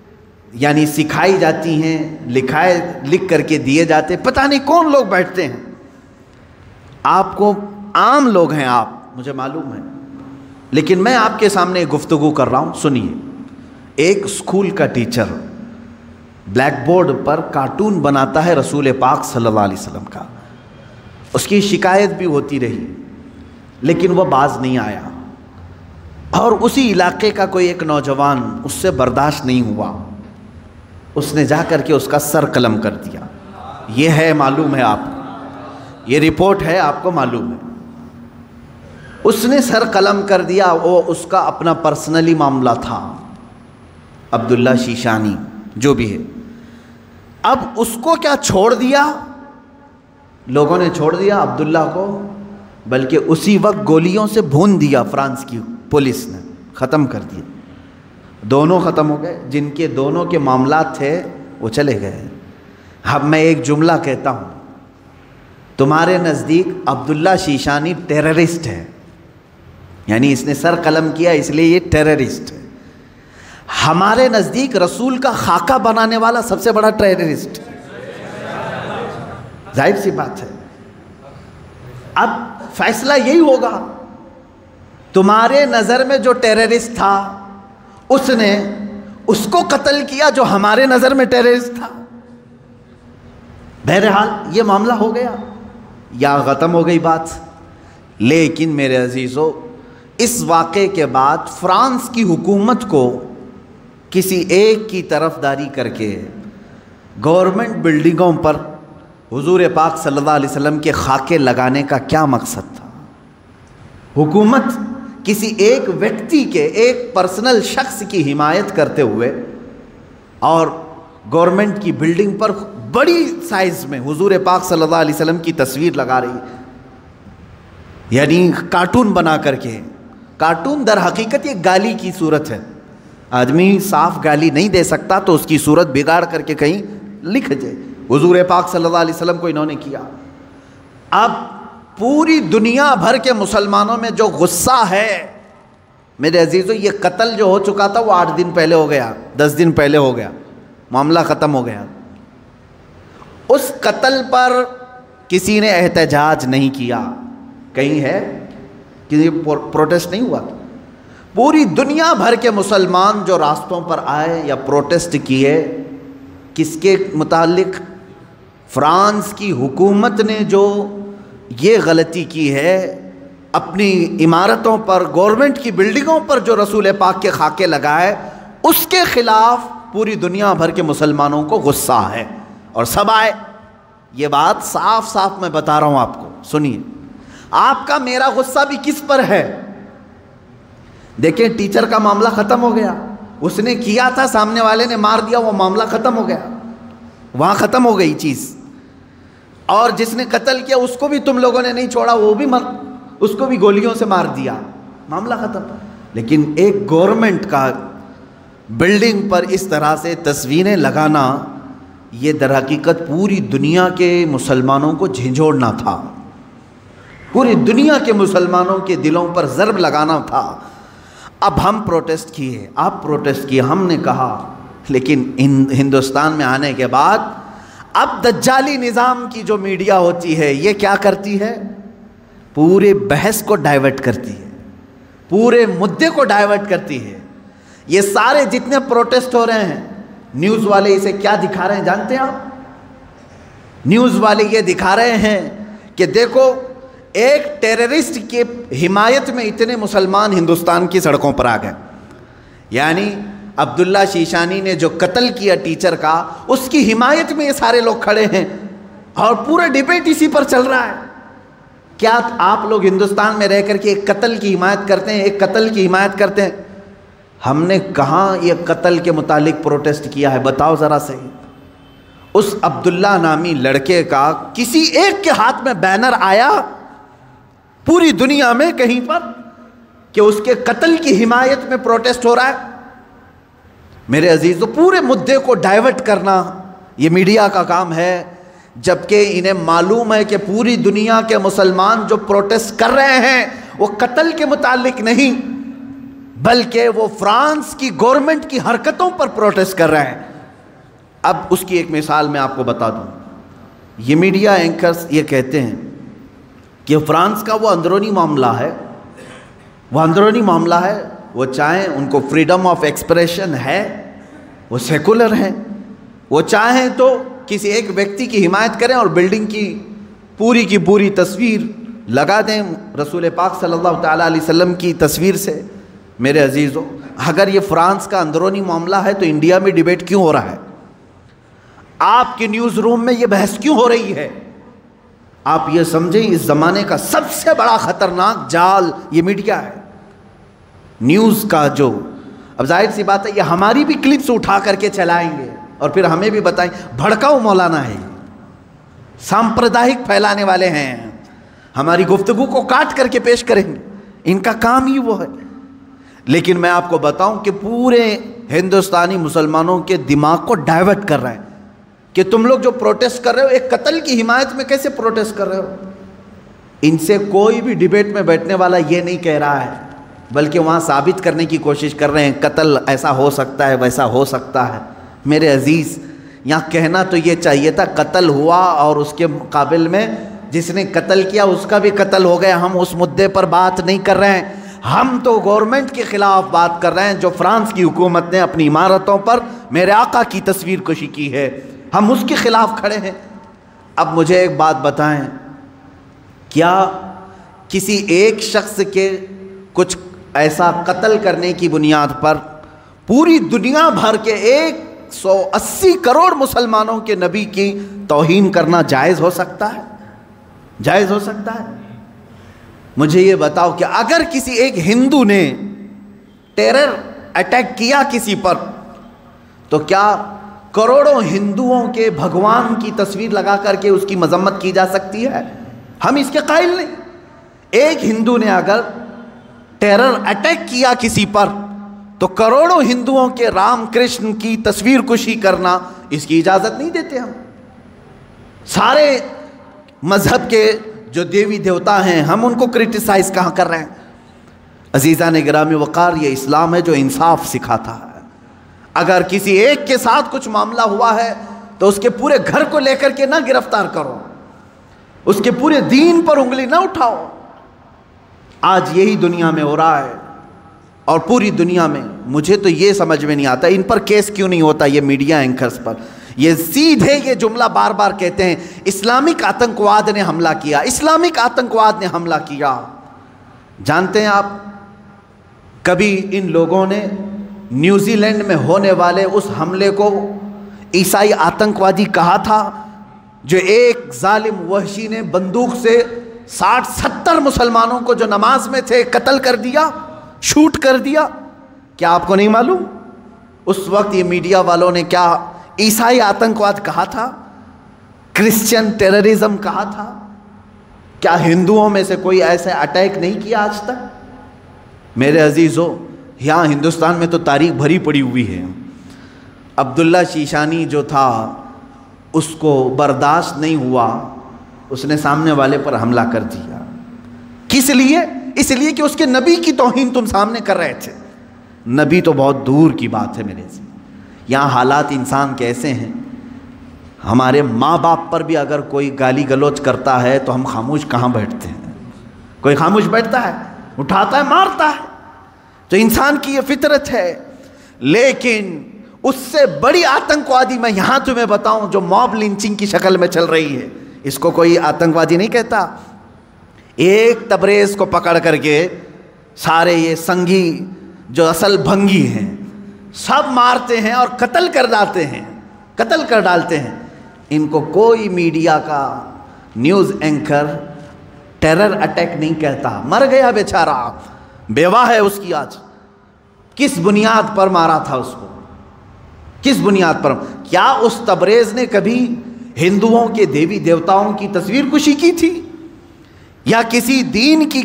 S1: یعنی سکھائی جاتی ہیں، لکھائے لکھ کر کے دیے جاتے، پتہ نہیں کون لوگ بیٹھتے ہیں. آپ کو عام لوگ ہیں آپ، مجھے معلوم ہے، لیکن میں آپ کے سامنے گفتگو کر رہا ہوں. سنیے، ایک اسکول کا ٹیچر بلیک بورڈ پر کارٹون بناتا ہے رسول پاک صلی اللہ علیہ وسلم کا. اس کی شکایت بھی ہوتی رہی لیکن وہ باز نہیں آیا، اور اسی علاقے کا کوئی ایک نوجوان اس سے برداشت نہیں ہوا، اس نے جا کر کے اس کا سر قلم کر دیا. یہ ہے، معلوم ہے آپ کو، یہ رپورٹ ہے، آپ کو معلوم ہے. اس نے سر قلم کر دیا، وہ اس کا اپنا پرسنلی معاملہ تھا، عبداللہ شیشانی جو بھی ہے. اب اس کو کیا چھوڑ دیا؟ لوگوں نے چھوڑ دیا عبداللہ کو، بلکہ اسی وقت گولیوں سے بھون دیا. فرانس کی پولیس نے ختم کر دیا. دونوں ختم ہو گئے، جن کے دونوں کے معاملات تھے وہ چلے گئے. اب میں ایک جملہ کہتا ہوں، تمہارے نزدیک عبداللہ شیشانی ٹیررسٹ ہے، یعنی اس نے سر قلم کیا اس لیے یہ ٹیررسٹ ہے. ہمارے نزدیک رسول کا خاکہ بنانے والا سب سے بڑا ٹیررسٹ. ظاہر سی بات ہے، اب فیصلہ یہی ہوگا. تمہارے نظر میں جو ٹیررسٹ تھا اس نے اس کو قتل کیا جو ہمارے نظر میں ٹیررسٹ تھا. بہرحال یہ معاملہ ہو گیا یا ختم ہو گئی بات. لیکن میرے عزیزو، اس واقعے کے بعد فرانس کی حکومت کو کسی ایک کی طرفداری کر کے گورنمنٹ بلڈنگوں پر حضور پاک صلی اللہ علیہ وسلم کے خاکے لگانے کا کیا مقصد تھا؟ حکومت کسی ایک ویکتی کے، ایک پرسنل شخص کی حمایت کرتے ہوئے اور گورنمنٹ کی بلڈنگ پر بڑی سائز میں حضور پاک صلی اللہ علیہ وسلم کی تصویر لگا رہی، یعنی کارٹون بنا کر کے. کارٹون در حقیقت یہ گالی کی صورت ہے. آدمی صاف گالی نہیں دے سکتا تو اس کی صورت بگاڑ کر کے کہیں لکھ دے. حضور پاک صلی اللہ علیہ وسلم کو انہوں نے کیا. اب پوری دنیا بھر کے مسلمانوں میں جو غصہ ہے میرے عزیزو، یہ قتل جو ہو چکا تھا وہ آٹھ دن پہلے ہو گیا، دس دن پہلے ہو گیا، معاملہ ختم ہو گیا. اس قتل پر کسی نے احتجاج نہیں کیا. کہیں ہے کسی پروٹیسٹ نہیں ہوا. پوری دنیا بھر کے مسلمان جو راستوں پر آئے یا پروٹیسٹ کیے، کس کے متعلق؟ فرانس کی حکومت نے جو یہ غلطی کی ہے، اپنی عمارتوں پر، گورنمنٹ کی بلڈنگوں پر جو رسول پاک کے خاکے لگائے، اس کے خلاف پوری دنیا بھر کے مسلمانوں کو غصہ ہے اور سب آئے. یہ بات صاف صاف میں بتا رہا ہوں آپ کو. سنیے، آپ کا میرا غصہ بھی کس پر ہے؟ دیکھیں، ٹیچر کا معاملہ ختم ہو گیا، اس نے کیا تھا، سامنے والے نے مار دیا، وہ معاملہ ختم ہو گیا، وہاں ختم ہو گئی چیز. اور جس نے قتل کیا اس کو بھی تم لوگوں نے نہیں چھوڑا، وہ بھی مر اس کو بھی گولیوں سے مار دیا، معاملہ ختم. لیکن ایک گورنمنٹ کا بلڈنگ پر اس طرح سے تصویریں لگانا، یہ در حقیقت پوری دنیا کے مسلمانوں کو جھنجھوڑنا تھا، پوری دنیا کے مسلمانوں کے دلوں پر ضرب لگانا تھا. اب ہم پروٹیسٹ کیے، آپ پروٹیسٹ کیے، ہم نے کہا، لیکن ہندوستان میں آنے کے بعد اب دجالی نظام کی جو میڈیا ہوتی ہے یہ کیا کرتی ہے؟ پورے بحث کو ڈائیورٹ کرتی ہے، پورے مدے کو ڈائیورٹ کرتی ہے. یہ سارے جتنے پروٹیسٹ ہو رہے ہیں، نیوز والے اسے کیا دکھا رہے ہیں جانتے ہیں آپ؟ نیوز والے یہ دکھا رہے ہیں کہ دیکھو، ایک ٹیررسٹ کی حمایت میں اتنے مسلمان ہندوستان کی سڑکوں پر آ گئے. یعنی عبداللہ شیشانی نے جو قتل کیا ٹیچر کا، اس کی حمایت میں یہ سارے لوگ کھڑے ہیں اور پورا ڈیبیٹ اسی پر چل رہا ہے. کیا آپ لوگ ہندوستان میں رہ کر کے ایک قتل کی حمایت کرتے ہیں؟ ایک قتل کی حمایت کرتے ہیں؟ ہم نے کہاں یہ قتل کے متعلق پروٹیسٹ کیا ہے؟ بتاؤ ذرا صحیح. اس عبداللہ نامی لڑکے کا کسی ایک کے ہاتھ میں بینر آیا پوری دنیا میں کہیں پر کہ اس کے قتل کی حمایت میں پروٹیسٹ ہو رہا ہے؟ میرے عزیزو، پورے مدے کو ڈائیورٹ کرنا یہ میڈیا کا کام ہے، جبکہ انہیں معلوم ہے کہ پوری دنیا کے مسلمان جو پروٹیسٹ کر رہے ہیں وہ قتل کے متعلق نہیں، بلکہ وہ فرانس کی گورنمنٹ کی حرکتوں پر پروٹیسٹ کر رہے ہیں. اب اس کی ایک مثال میں آپ کو بتا دوں. یہ میڈیا اینکرز یہ کہتے ہیں کہ فرانس کا وہ اندرونی معاملہ ہے، وہ اندرونی معاملہ ہے، وہ چاہیں ان کو فریڈم آف ایکسپریشن ہے، وہ سیکولر ہیں، وہ چاہیں تو کسی ایک ویکتی کی حمایت کریں اور بلڈنگ کی پوری کی پوری تصویر لگا دیں رسول پاک صلی اللہ تعالیٰ علیہ وسلم کی تصویر سے. میرے عزیزو، اگر یہ فرانس کا اندرونی معاملہ ہے تو انڈیا میں ڈیبیٹ کیوں ہو رہا ہے؟ آپ کے نیوز روم میں یہ بحث کیوں ہو رہی ہے؟ آپ یہ سمجھیں اس زمانے کا سب سے بڑا خطرناک جال یہ میڈیا ہے، نیوز کا. جو اب ظاہر سی بات ہے یہ ہماری بھی کلپس اٹھا کر کے چلائیں گے اور پھر ہمیں بھی بتائیں بھڑکاؤ مولانا ہے، سامپردائک پھیلانے والے ہیں، ہماری گفتگو کو کاٹ کر کے پیش کریں گے، ان کا کام ہی وہ ہے. لیکن میں آپ کو بتاؤں کہ پورے ہندوستانی مسلمانوں کے دماغ کو ڈائیورٹ کر رہے ہیں کہ تم لوگ جو پروٹیسٹ کر رہے ہو ایک قتل کی حمایت میں کیسے پروٹیسٹ کر رہے ہو. ان سے کوئی بھی ڈیبیٹ میں بیٹھنے والا یہ نہیں کہہ رہا ہے، بلکہ وہاں ثابت کرنے کی کوشش کر رہے ہیں قتل ایسا ہو سکتا ہے ویسا ہو سکتا ہے. میرے عزیز، یہاں کہنا تو یہ چاہیے تھا قتل ہوا اور اس کے مقابل میں جس نے قتل کیا اس کا بھی قتل ہو گیا. ہم اس مدعے پر بات نہیں کر رہے ہیں، ہم تو گورنمنٹ کے خلاف بات کر رہے ہیں جو فرانس کی حکومت نے اپنی عمارتوں پر میرے آقا کی تصویر کشی کی ہے، ہم اس کے خلاف کھڑے ہیں. اب مجھے ایک بات بتائیں، کیا کسی ایک شخص کے کچھ ایسا قتل کرنے کی بنیاد پر پوری دنیا بھر کے ایک سو اسی کروڑ مسلمانوں کے نبی کی توہین کرنا جائز ہو سکتا ہے؟ جائز ہو سکتا ہے؟ مجھے یہ بتاؤ کہ اگر کسی ایک ہندو نے ٹیرر اٹیک کیا کسی پر تو کیا کروڑوں ہندوؤں کے بھگوان کی تصویر لگا کر کے اس کی مذمت کی جا سکتی ہے؟ ہم اس کے قائل نہیں. ایک ہندو نے اگر ٹیرر اٹیک کیا کسی پر تو کروڑوں ہندوؤں کے رام کرشن کی تصویر کشی کرنا اس کی اجازت نہیں دیتے ہم. سارے مذہب کے جو دیوی دیوتا ہیں ہم ان کو کرٹیسائز کہاں کر رہے ہیں؟ عزیزان گرامی وقار، یہ اسلام ہے جو انصاف سکھاتا ہے. اگر کسی ایک کے ساتھ کچھ معاملہ ہوا ہے تو اس کے پورے گھر کو لے کر کے نہ گرفتار کرو، اس کے پورے دین پر انگلی نہ اٹھاؤ. آج یہی دنیا میں ہو رہا ہے اور پوری دنیا میں. مجھے تو یہ سمجھ میں نہیں آتا ان پر کیس کیوں نہیں ہوتا، یہ میڈیا اینکرز پر. یہ سیدھے یہ جملہ بار بار کہتے ہیں اسلامک آتنکواد نے حملہ کیا، اسلامک آتنکواد نے حملہ کیا. جانتے ہیں آپ کبھی ان لوگوں نے نیوزی لینڈ میں ہونے والے اس حملے کو عیسائی آتنکوادی کہا تھا جو ایک ظالم وحشی نے بندوق سے ساٹھ ستر مسلمانوں کو جو نماز میں تھے قتل کر دیا، شوٹ کر دیا؟ کیا آپ کو نہیں معلوم اس وقت یہ میڈیا والوں نے کیا عیسائی آتنکواد کہا تھا، کرسچن ٹیررزم کہا تھا؟ کیا ہندوؤں میں سے کوئی ایسا اٹیک نہیں کیا آج تک؟ میرے عزیزو، یہاں ہندوستان میں تو تاریخ بھری پڑی ہوئی ہے. عبداللہ شیشانی جو تھا اس کو برداشت نہیں ہوا، اس نے سامنے والے پر حملہ کر دیا. کس لیے؟ اس لیے کہ اس کے نبی کی توہین تم سامنے کر رہے تھے. نبی تو بہت دور کی بات ہے میرے سے. یہاں حالات انسان کیسے ہیں، ہمارے ماں باپ پر بھی اگر کوئی گالی گلوچ کرتا ہے تو ہم خاموش کہاں بیٹھتے ہیں؟ کوئی خاموش بیٹھتا ہے؟ اٹھاتا ہے، مارتا ہے. تو انسان کی یہ فطرت ہے. لیکن اس سے بڑی آتنکوادی میں یہاں تمہیں بتاؤں جو موب لنچنگ کی شکل میں چل رہی ہے، اس کو کوئی آتنکوادی نہیں کہتا. ایک تبریز کو پکڑ کر کے سارے یہ سنگھی جو اصل بھنگی ہیں سب مارتے ہیں اور قتل کر ڈالتے ہیں، قتل کر ڈالتے ہیں. ان کو کوئی میڈیا کا نیوز اینکر ٹیرر اٹیک نہیں کہتا. مر گیا بیچارہ، بیوہ ہے اس کی. آج کس بنیاد پر مارا تھا اس کو؟ کس بنیاد پر؟ کیا اس تبریز نے کبھی ہندوؤں کے دیوی دیوتاؤں کی تصویر کشی کی تھی یا کسی دین کی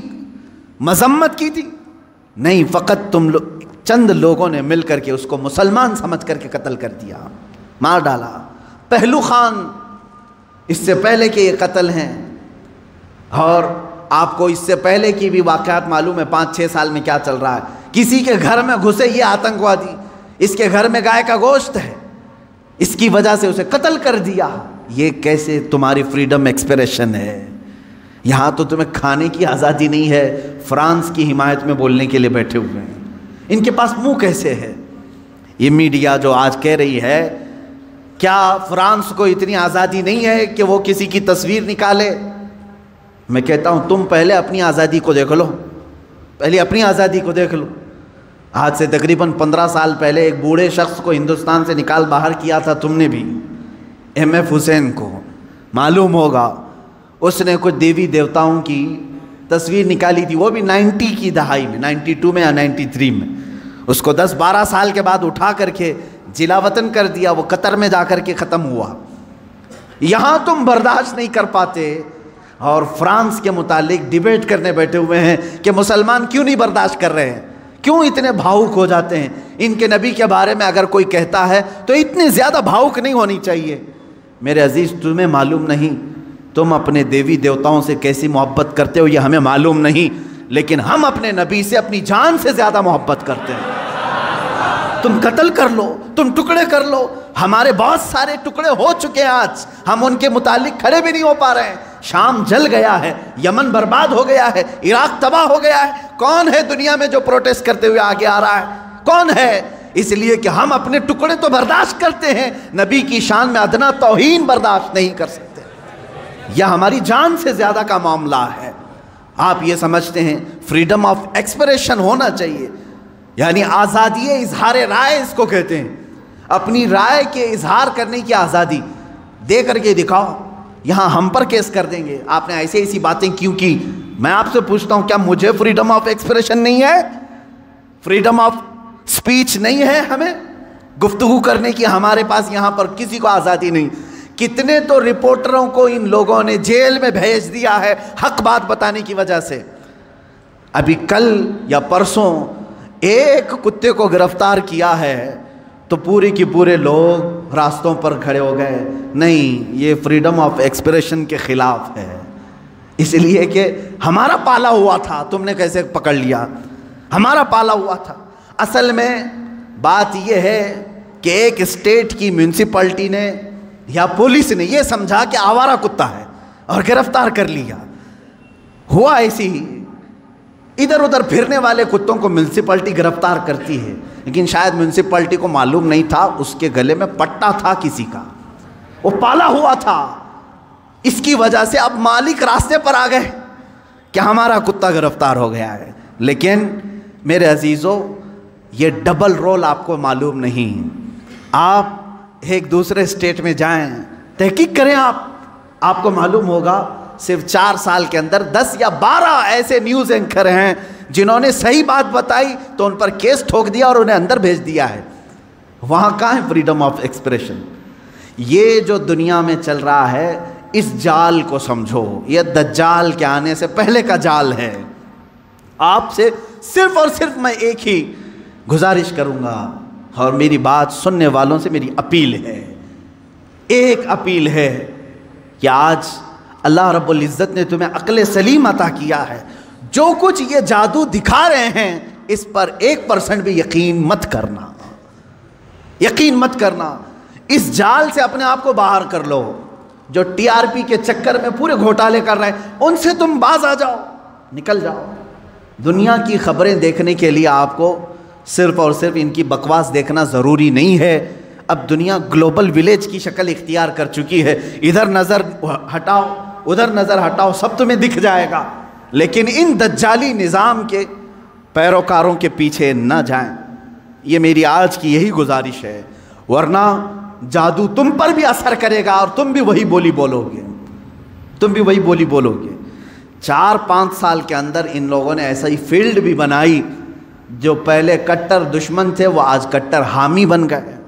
S1: مذمت کی تھی؟ نہیں، فقط تم لوگ چند لوگوں نے مل کر کے اس کو مسلمان سمجھ کر کے قتل کر دیا، مار ڈالا. پہلو خان اس سے پہلے کہ یہ قتل ہیں، اور آپ کو اس سے پہلے کی بھی واقعات معلوم ہے پانچ چھ سال میں کیا چل رہا ہے. کسی کے گھر میں گھسے یہ آتنکوادی، اس کے گھر میں گائے کا گوشت ہے، اس کی وجہ سے اسے قتل کر دیا. یہ کیسے تمہاری فریڈم ایکسپریشن ہے؟ یہاں تو تمہیں کھانے کی آزادی نہیں ہے، فرانس کی حمایت میں بولنے کے لیے بیٹھے ہوئے ہیں. ان کے پاس منہ کیسے ہے؟ یہ میڈیا جو آج کہہ رہی ہے کیا فرانس کو اتنی آزادی نہیں ہے کہ وہ کسی کی تصویر نکالے؟ میں کہتا ہوں تم پہلے اپنی آزادی کو دیکھ لو، پہلے اپنی آزادی کو دیکھ لو. آج سے تقریباً پندرہ سال پہلے ایک بوڑھے شخص کو ہندوستان سے نکال باہر کیا تھا تم نے بھی، ایم ایف حسین کو. معلوم ہوگا اس نے کچھ دیوی دیوتاؤں کی تصویر نکالی تھی، وہ بھی نائنٹی کی دہائی میں، نائنٹی ٹو میں یا نائنٹی تھری میں. اس کو دس بارہ سال کے بعد اٹھا کر کے جلا وطن کر دیا، وہ قطر میں جا کر کے ختم ہوا. یہاں تم برداشت نہیں کر پاتے اور فرانس کے متعلق ڈیبیٹ کرنے بیٹھے ہوئے ہیں کہ مسلمان کیوں نہیں برداشت کر رہے ہیں، کیوں اتنے بھاؤک ہو جاتے ہیں. ان کے نبی کے بارے میں اگر کوئی کہتا ہے تو اتنے زیادہ بھاؤک نہیں ہونی چاہیے. میرے عزیز تمہیں معلوم نہیں تم اپنے دیوی دیوتاؤں سے کیسی محبت کرتے ہو، یہ ہمیں معلوم نہیں، لیکن ہم اپنے نبی سے اپنی جان سے زیادہ محبت کرتے ہیں. تم قتل کر لو، تم ٹکڑے کر لو، ہمارے بہت سارے ٹکڑے ہو چکے ہیں، آج ہم ان کے متعلق کھڑے بھی نہیں ہو پا رہے ہیں. شام جل گیا ہے، یمن برباد ہو گیا ہے، عراق تباہ ہو گیا ہے. کون ہے دنیا میں جو پروٹیسٹ کرتے ہوئے آگے آ رہا ہے؟ کون ہے؟ اس لیے کہ ہم اپنے ٹکڑے تو برداشت کرتے ہیں، نبی کی شان میں ادنا توہین برداشت نہیں کر سکتے. یہ ہماری جان سے زیادہ کا معاملہ ہے. آپ یہ سمجھتے ہیں فریڈم آف ایکسپریشن ہونا چاہیے، یعنی آزادی اظہار رائے اس کو کہتے ہیں. اپنی رائے کے اظہار کرنے کی آزادی دے کر کے دکھاؤ. یہاں ہم پر کیس کر دیں گے آپ نے ایسی ایسی باتیں کیوں کی. میں آپ سے پوچھتا ہوں کیا مجھے فریڈم آف ایکسپریشن نہیں ہے؟ فریڈم آف سپیچ نہیں ہے؟ ہمیں گفتگو کرنے کی ہمارے پاس یہاں پر کسی کو آزادی نہیں. کتنے تو رپورٹروں کو ان لوگوں نے جیل میں بھیج دیا ہے حق بات بتانے کی وجہ سے. ابھی کل یا پرسوں ایک کتے کو گرفتار کیا ہے تو پوری کی پورے لوگ راستوں پر کھڑے ہو گئے. نہیں، یہ فریڈم آف ایکسپریشن کے خلاف ہے. اس لیے کہ ہمارا پالا ہوا تھا، تم نے کیسے پکڑ لیا؟ ہمارا پالا ہوا تھا. اصل میں بات یہ ہے کہ ایک اسٹیٹ کی میونسپلٹی نے یا پولیس نے یہ سمجھا کہ آوارہ کتا ہے اور گرفتار کر لیا. ہوا ایسی ہی، ادھر ادھر پھرنے والے کتوں کو میونسپلٹی گرفتار کرتی ہے، لیکن شاید میونسپلٹی کو معلوم نہیں تھا اس کے گلے میں پٹا تھا کسی کا، وہ پالا ہوا تھا. اس کی وجہ سے اب مالک راستے پر آ گئے کہ ہمارا کتا گرفتار ہو گیا ہے. لیکن میرے عزیزو یہ ڈبل رول آپ کو معلوم نہیں. آپ ایک دوسرے اسٹیٹ میں جائیں، تحقیق کریں، آپ آپ کو معلوم ہوگا صرف چار سال کے اندر دس یا بارہ ایسے نیوز اینکر ہیں جنہوں نے صحیح بات بتائی تو ان پر کیس ٹھوک دیا اور انہیں اندر بھیج دیا ہے. وہاں کہاں ہے فریڈم آف ایکسپریشن؟ یہ جو دنیا میں چل رہا ہے اس جال کو سمجھو، یہ دجال کے آنے سے پہلے کا جال ہے. آپ سے صرف اور صرف میں ایک ہی گزارش کروں گا اور میری بات سننے والوں سے میری اپیل ہے، ایک اپیل ہے کہ آج اللہ رب العزت نے تمہیں عقل سلیم عطا کیا ہے. جو کچھ یہ جادو دکھا رہے ہیں اس پر ایک پرسنٹ بھی یقین مت کرنا، یقین مت کرنا. اس جال سے اپنے آپ کو باہر کر لو. جو ٹی آر پی کے چکر میں پورے گھوٹالے کر رہے ہیں ان سے تم باز آ جاؤ، نکل جاؤ. دنیا کی خبریں دیکھنے کے لیے آپ کو صرف اور صرف ان کی بکواس دیکھنا ضروری نہیں ہے. اب دنیا گلوبل ولیج کی شکل اختیار کر چکی ہے. ادھر نظر ہٹاؤ، ادھر نظر ہٹاؤ، سب تمہیں دکھ جائے گا. لیکن ان دجالی نظام کے پیروکاروں کے پیچھے نہ جائیں. یہ میری آج کی یہی گزارش ہے، ورنہ جادو تم پر بھی اثر کرے گا اور تم بھی وہی بولی بولو گے، تم بھی وہی بولی بولو گے. چار پانچ سال کے اندر ان لوگوں نے ایسا ہی فیلڈ بھی بنائی، جو پہلے کٹر دشمن تھے وہ آج کٹر حامی بن گئے،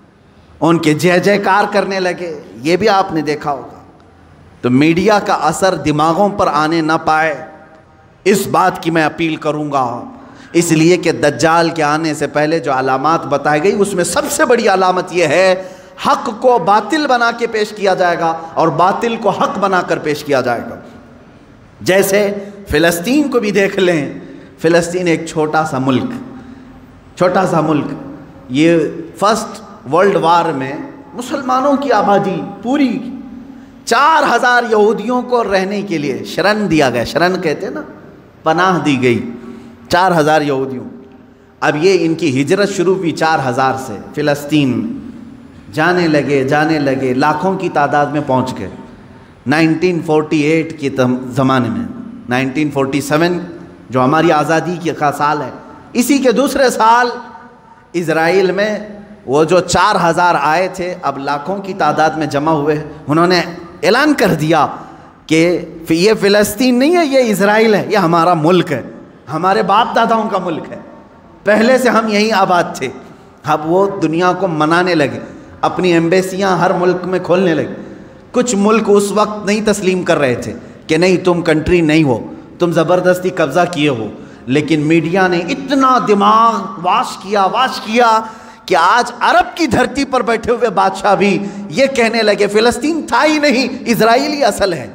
S1: ان کے جے جے کار کرنے لگے. یہ بھی آپ نے دیکھا ہوگا. تو میڈیا کا اثر دماغوں پر آنے نہ پائے، اس بات کی میں اپیل کروں گا. اس لیے کہ دجال کے آنے سے پہلے جو علامات بتائی گئی اس میں سب سے بڑی علامت یہ ہے حق کو باطل بنا کے پیش کیا جائے گا اور باطل کو حق بنا کر پیش کیا جائے گا. جیسے فلسطین کو بھی دیکھ لیں. فلسطین ایک چھوٹا سا ملک، چھوٹا سا ملک. یہ فرسٹ ورلڈ وار میں مسلمانوں کی آبادی پوری چار ہزار یہودیوں کو رہنے کے لیے شرن دیا گیا، شرن کہتے ہیں نا، پناہ دی گئی چار ہزار یہودیوں۔ اب یہ ان کی ہجرت شروع ہوئی چار ہزار سے، فلسطین جانے لگے جانے لگے لاکھوں کی تعداد میں پہنچ گئے۔ نائنٹین فورٹی ایٹ کے زمانے میں، نائنٹین فورٹی سیون جو ہماری آزادی کا سال ہے، اسی کے دوسرے سال اسرائیل میں وہ جو چار ہزار آئے تھے اب لاکھوں کی تعداد میں جمع ہوئے، انہوں نے اعلان کر دیا کہ یہ فلسطین نہیں ہے، یہ اسرائیل ہے، یہ ہمارا ملک ہے، ہمارے باپ داداؤں کا ملک ہے، پہلے سے ہم یہیں آباد تھے۔ اب وہ دنیا کو منانے لگے، اپنی ایمبیسیاں ہر ملک میں کھولنے لگے۔ کچھ ملک اس وقت نہیں تسلیم کر رہے تھے کہ نہیں تم کنٹری نہیں ہو، تم زبردستی قبضہ کیے ہو، لیکن میڈیا نے اتنا دماغ واش کیا واش کیا کہ آج عرب کی دھرتی پر بیٹھے ہوئے بادشاہ بھی یہ کہنے لگے فلسطین تھا ہی نہیں، اسرائیلی اصل ہے۔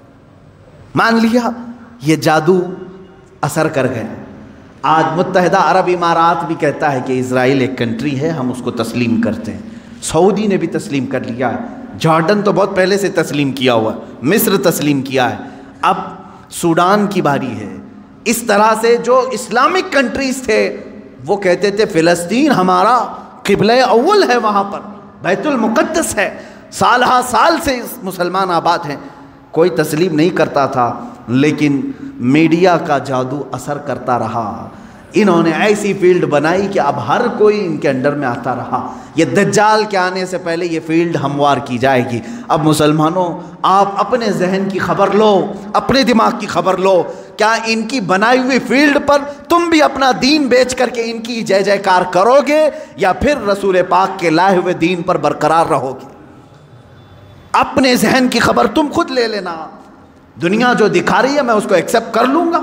S1: مان لیا، یہ جادو اثر کر گئے۔ آج متحدہ عرب امارات بھی کہتا ہے کہ اسرائیل ایک کنٹری ہے، ہم اس کو تسلیم کرتے ہیں۔ سعودی نے بھی تسلیم کر لیا ہے، جارڈن تو بہت پہلے سے تسلیم کیا ہوا ہے، مصر تسلیم کیا ہے، اب سوڈان کی باری ہے۔ اس طرح سے جو اسلامک کنٹریز تھے وہ کہتے تھے فلسطین ہمارا قبلہ اول ہے، وہاں پر بیت المقدس ہے، سالہ سال سے مسلمان آباد ہیں۔ کوئی تسلیم نہیں کرتا تھا، لیکن میڈیا کا جادو اثر کرتا رہا۔ انہوں نے ایسی فیلڈ بنائی کہ اب ہر کوئی ان کے انڈر میں آتا رہا۔ یہ دجال کے آنے سے پہلے یہ فیلڈ ہموار کی جائے گی۔ اب مسلمانوں، آپ اپنے ذہن کی خبر لو، اپنے دماغ کی خبر لو، کیا ان کی بنائی ہوئی فیلڈ پر تم بھی اپنا دین بیچ کر کے ان کی جے جے کار کرو گے، یا پھر رسول پاک کے لائے ہوئے دین پر برقرار رہو گے؟ اپنے ذہن کی خبر تم خود لے لینا۔ دنیا جو دکھا رہی ہے میں اس کو ایکسیپٹ کر لوں گا۔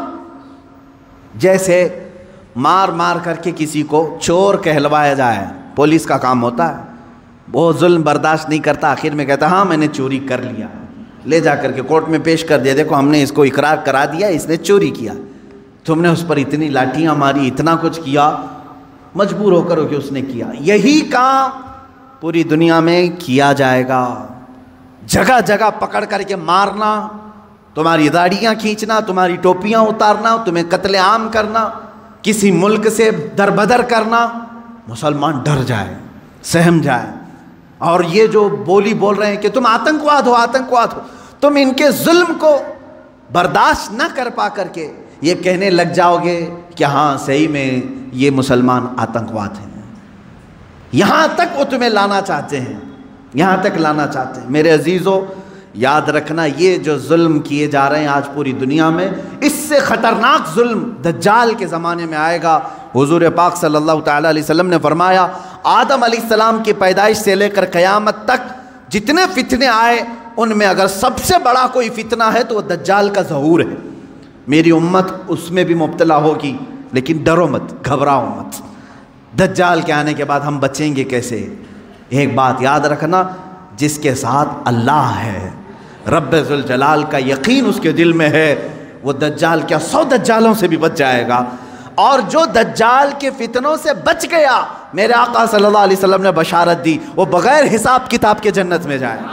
S1: جیسے مار مار کر کے کسی کو چور کہلوایا جائے، پولیس کا کام ہوتا ہے، وہ ظلم برداشت نہیں کرتا، آخر میں کہتا ہاں میں نے چوری کر لیا، لے جا کر کے کورٹ میں پیش کر دیا، دیکھو ہم نے اس کو اقرار کرا دیا اس نے چوری کیا، تم نے اس پر اتنی لاٹھیاں ماری، اتنا کچھ کیا، مجبور ہو کر کہ اس نے کیا۔ یہی کام پوری دنیا میں کیا جائے گا، جگہ جگہ پکڑ کر کے مارنا، تمہاری داڑیاں کھینچنا، تمہاری ٹوپیاں اتارنا، تمہیں قتل عام کرنا، کسی ملک سے دربدر کرنا، مسلمان ڈر جائے، سہم جائے۔ اور یہ جو بولی بول رہے ہیں کہ تم آتنکواد ہو آتنکواد ہو، تم ان کے ظلم کو برداشت نہ کر پا کر کے یہ کہنے لگ جاؤ گے کہ ہاں صحیح میں یہ مسلمان آتنکواد ہیں۔ یہاں تک وہ تمہیں لانا چاہتے ہیں، یہاں تک لانا چاہتے ہیں۔ میرے عزیزو، یاد رکھنا یہ جو ظلم کیے جا رہے ہیں آج پوری دنیا میں، اس سے خطرناک ظلم دجال کے زمانے میں آئے گا۔ حضور پاک صلی اللہ تعالیٰ علیہ وسلم نے فرمایا آدم علیہ السلام کی پیدائش سے لے کر قیامت تک جتنے فتنے آئے ان میں اگر سب سے بڑا کوئی فتنہ ہے تو وہ دجال کا ظہور ہے۔ میری امت اس میں بھی مبتلا ہوگی، لیکن ڈرو مت، گھبراؤ مت۔ دجال کے آنے کے بعد ہم بچیں گے کیسے؟ ایک بات یاد رکھنا، جس کے ساتھ اللہ ہے، رب ذوالجلال کا یقین اس کے دل میں ہے، وہ دجال کیا سو دجالوں سے بھی بچ جائے گا۔ اور جو دجال کے فتنوں سے بچ گیا، میرے آقا صلی اللہ علیہ وسلم نے بشارت دی، وہ بغیر حساب کتاب کے جنت میں جائے۔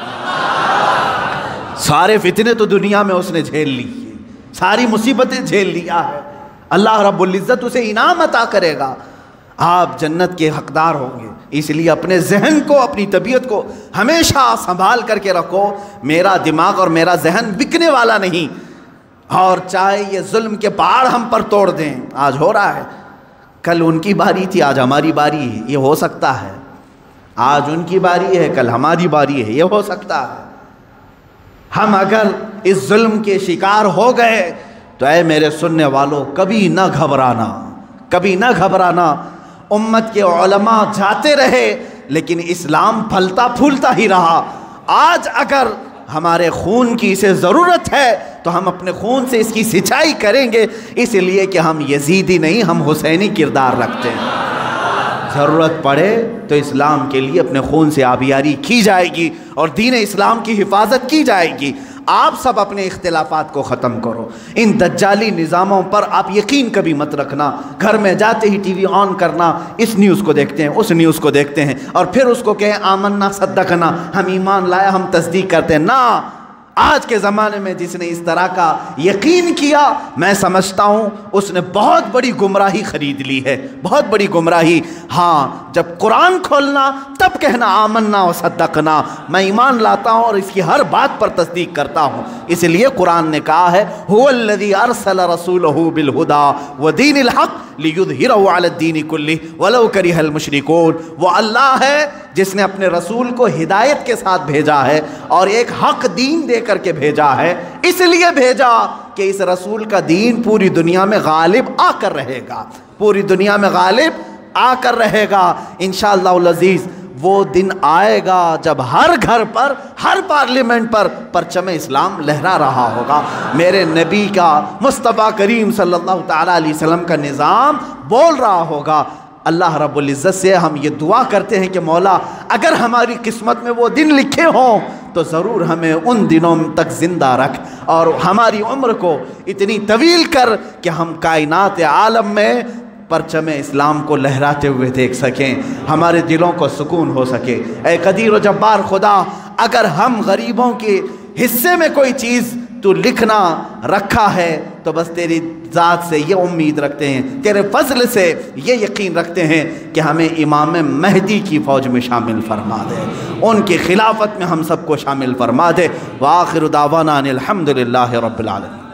S1: سارے فتنے تو دنیا میں اس نے جھیل لی، ساری مصیبتیں جھیل لیا ہے، اللہ رب العزت اسے انعام عطا کرے گا، آپ جنت کے حقدار ہوں گے۔ اس لیے اپنے ذہن کو، اپنی طبیعت کو ہمیشہ سنبھال کر کے رکھو۔ میرا دماغ اور میرا ذہن بکنے والا نہیں، اور چاہے یہ ظلم کے پہاڑ ہم پر توڑ دیں، آج ہو رہا ہے، کل ان کی باری تھی آج ہماری باری ہے، یہ ہو سکتا ہے۔ آج ان کی باری ہے کل ہماری باری ہے، یہ ہو سکتا ہے۔ ہم اگر اس ظلم کے شکار ہو گئے تو اے میرے سننے والوں، کبھی نہ گھبرانا، کبھی نہ گھبرانا۔ امت کے علماء جاتے رہے لیکن اسلام پھلتا پھولتا ہی رہا۔ آج اگر ہمارے خون کی اسے ضرورت ہے تو ہم اپنے خون سے اس کی سچائی کریں گے، اس لیے کہ ہم یزیدی نہیں، ہم حسینی کردار رکھتے ہیں۔ ضرورت پڑے تو اسلام کے لیے اپنے خون سے آبیاری کی جائے گی اور دین اسلام کی حفاظت کی جائے گی۔ آپ سب اپنے اختلافات کو ختم کرو، ان دجالی نظاموں پر آپ یقین کبھی مت رکھنا۔ گھر میں جاتے ہی ٹی وی آن کرنا، اس نیوز کو دیکھتے ہیں، اس نیوز کو دیکھتے ہیں، اور پھر اس کو کہیں آمنا صدقنا، ہم ایمان لائے، ہم تصدیق کرتے ہیں۔ نہ، آج کے زمانے میں جس نے اس طرح کا یقین کیا، میں سمجھتا ہوں اس نے بہت بڑی گمراہی خرید لی ہے، بہت بڑی گمراہی۔ ہاں، جب قرآن کھولنا تب کہنا آمنا و صدقنا، میں ایمان لاتا ہوں اور اس کی ہر بات پر تصدیق کرتا ہوں۔ اس لیے قرآن نے کہا ہے هو الذی ارسل رسولہ بالہدی ودین الحق لیظہرہ علی الدین کلہ ولو کرہ المشرکون۔ وہ اللہ ہے جس نے اپنے رسول کو ہدایت کے ساتھ بھیجا ہے اور ایک حق دین دے کر کے بھیجا ہے، اس لیے بھیجا کہ اس رسول کا دین پوری دنیا میں غالب آ کر رہے گا، پوری دنیا میں غالب آ کر رہے گا انشاءاللہ العزیز۔ وہ دن آئے گا جب ہر گھر پر، ہر پارلیمنٹ پر پرچم اسلام لہرا رہا ہوگا، میرے نبی کا، مصطفیٰ کریم صلی اللہ تعالیٰ علیہ وسلم کا نظام بول رہا ہوگا۔ اللہ رب العزت سے ہم یہ دعا کرتے ہیں کہ مولا اگر ہماری قسمت میں وہ دن لکھے ہوں تو ضرور ہمیں ان دنوں تک زندہ رکھ، اور ہماری عمر کو اتنی طویل کر کہ ہم کائنات عالم میں پرچم اسلام کو لہراتے ہوئے دیکھ سکیں، ہمارے دلوں کو سکون ہو سکے۔ اے قدیر و جبار خدا، اگر ہم غریبوں کے حصے میں کوئی چیز تو لکھنا رکھا ہے تو بس تیری ذات سے یہ امید رکھتے ہیں، تیرے فضل سے یہ یقین رکھتے ہیں کہ ہمیں امام مہدی کی فوج میں شامل فرما دے، ان کی خلافت میں ہم سب کو شامل فرما دے۔ وآخر دعوانا ان الحمد للہ رب العالمین۔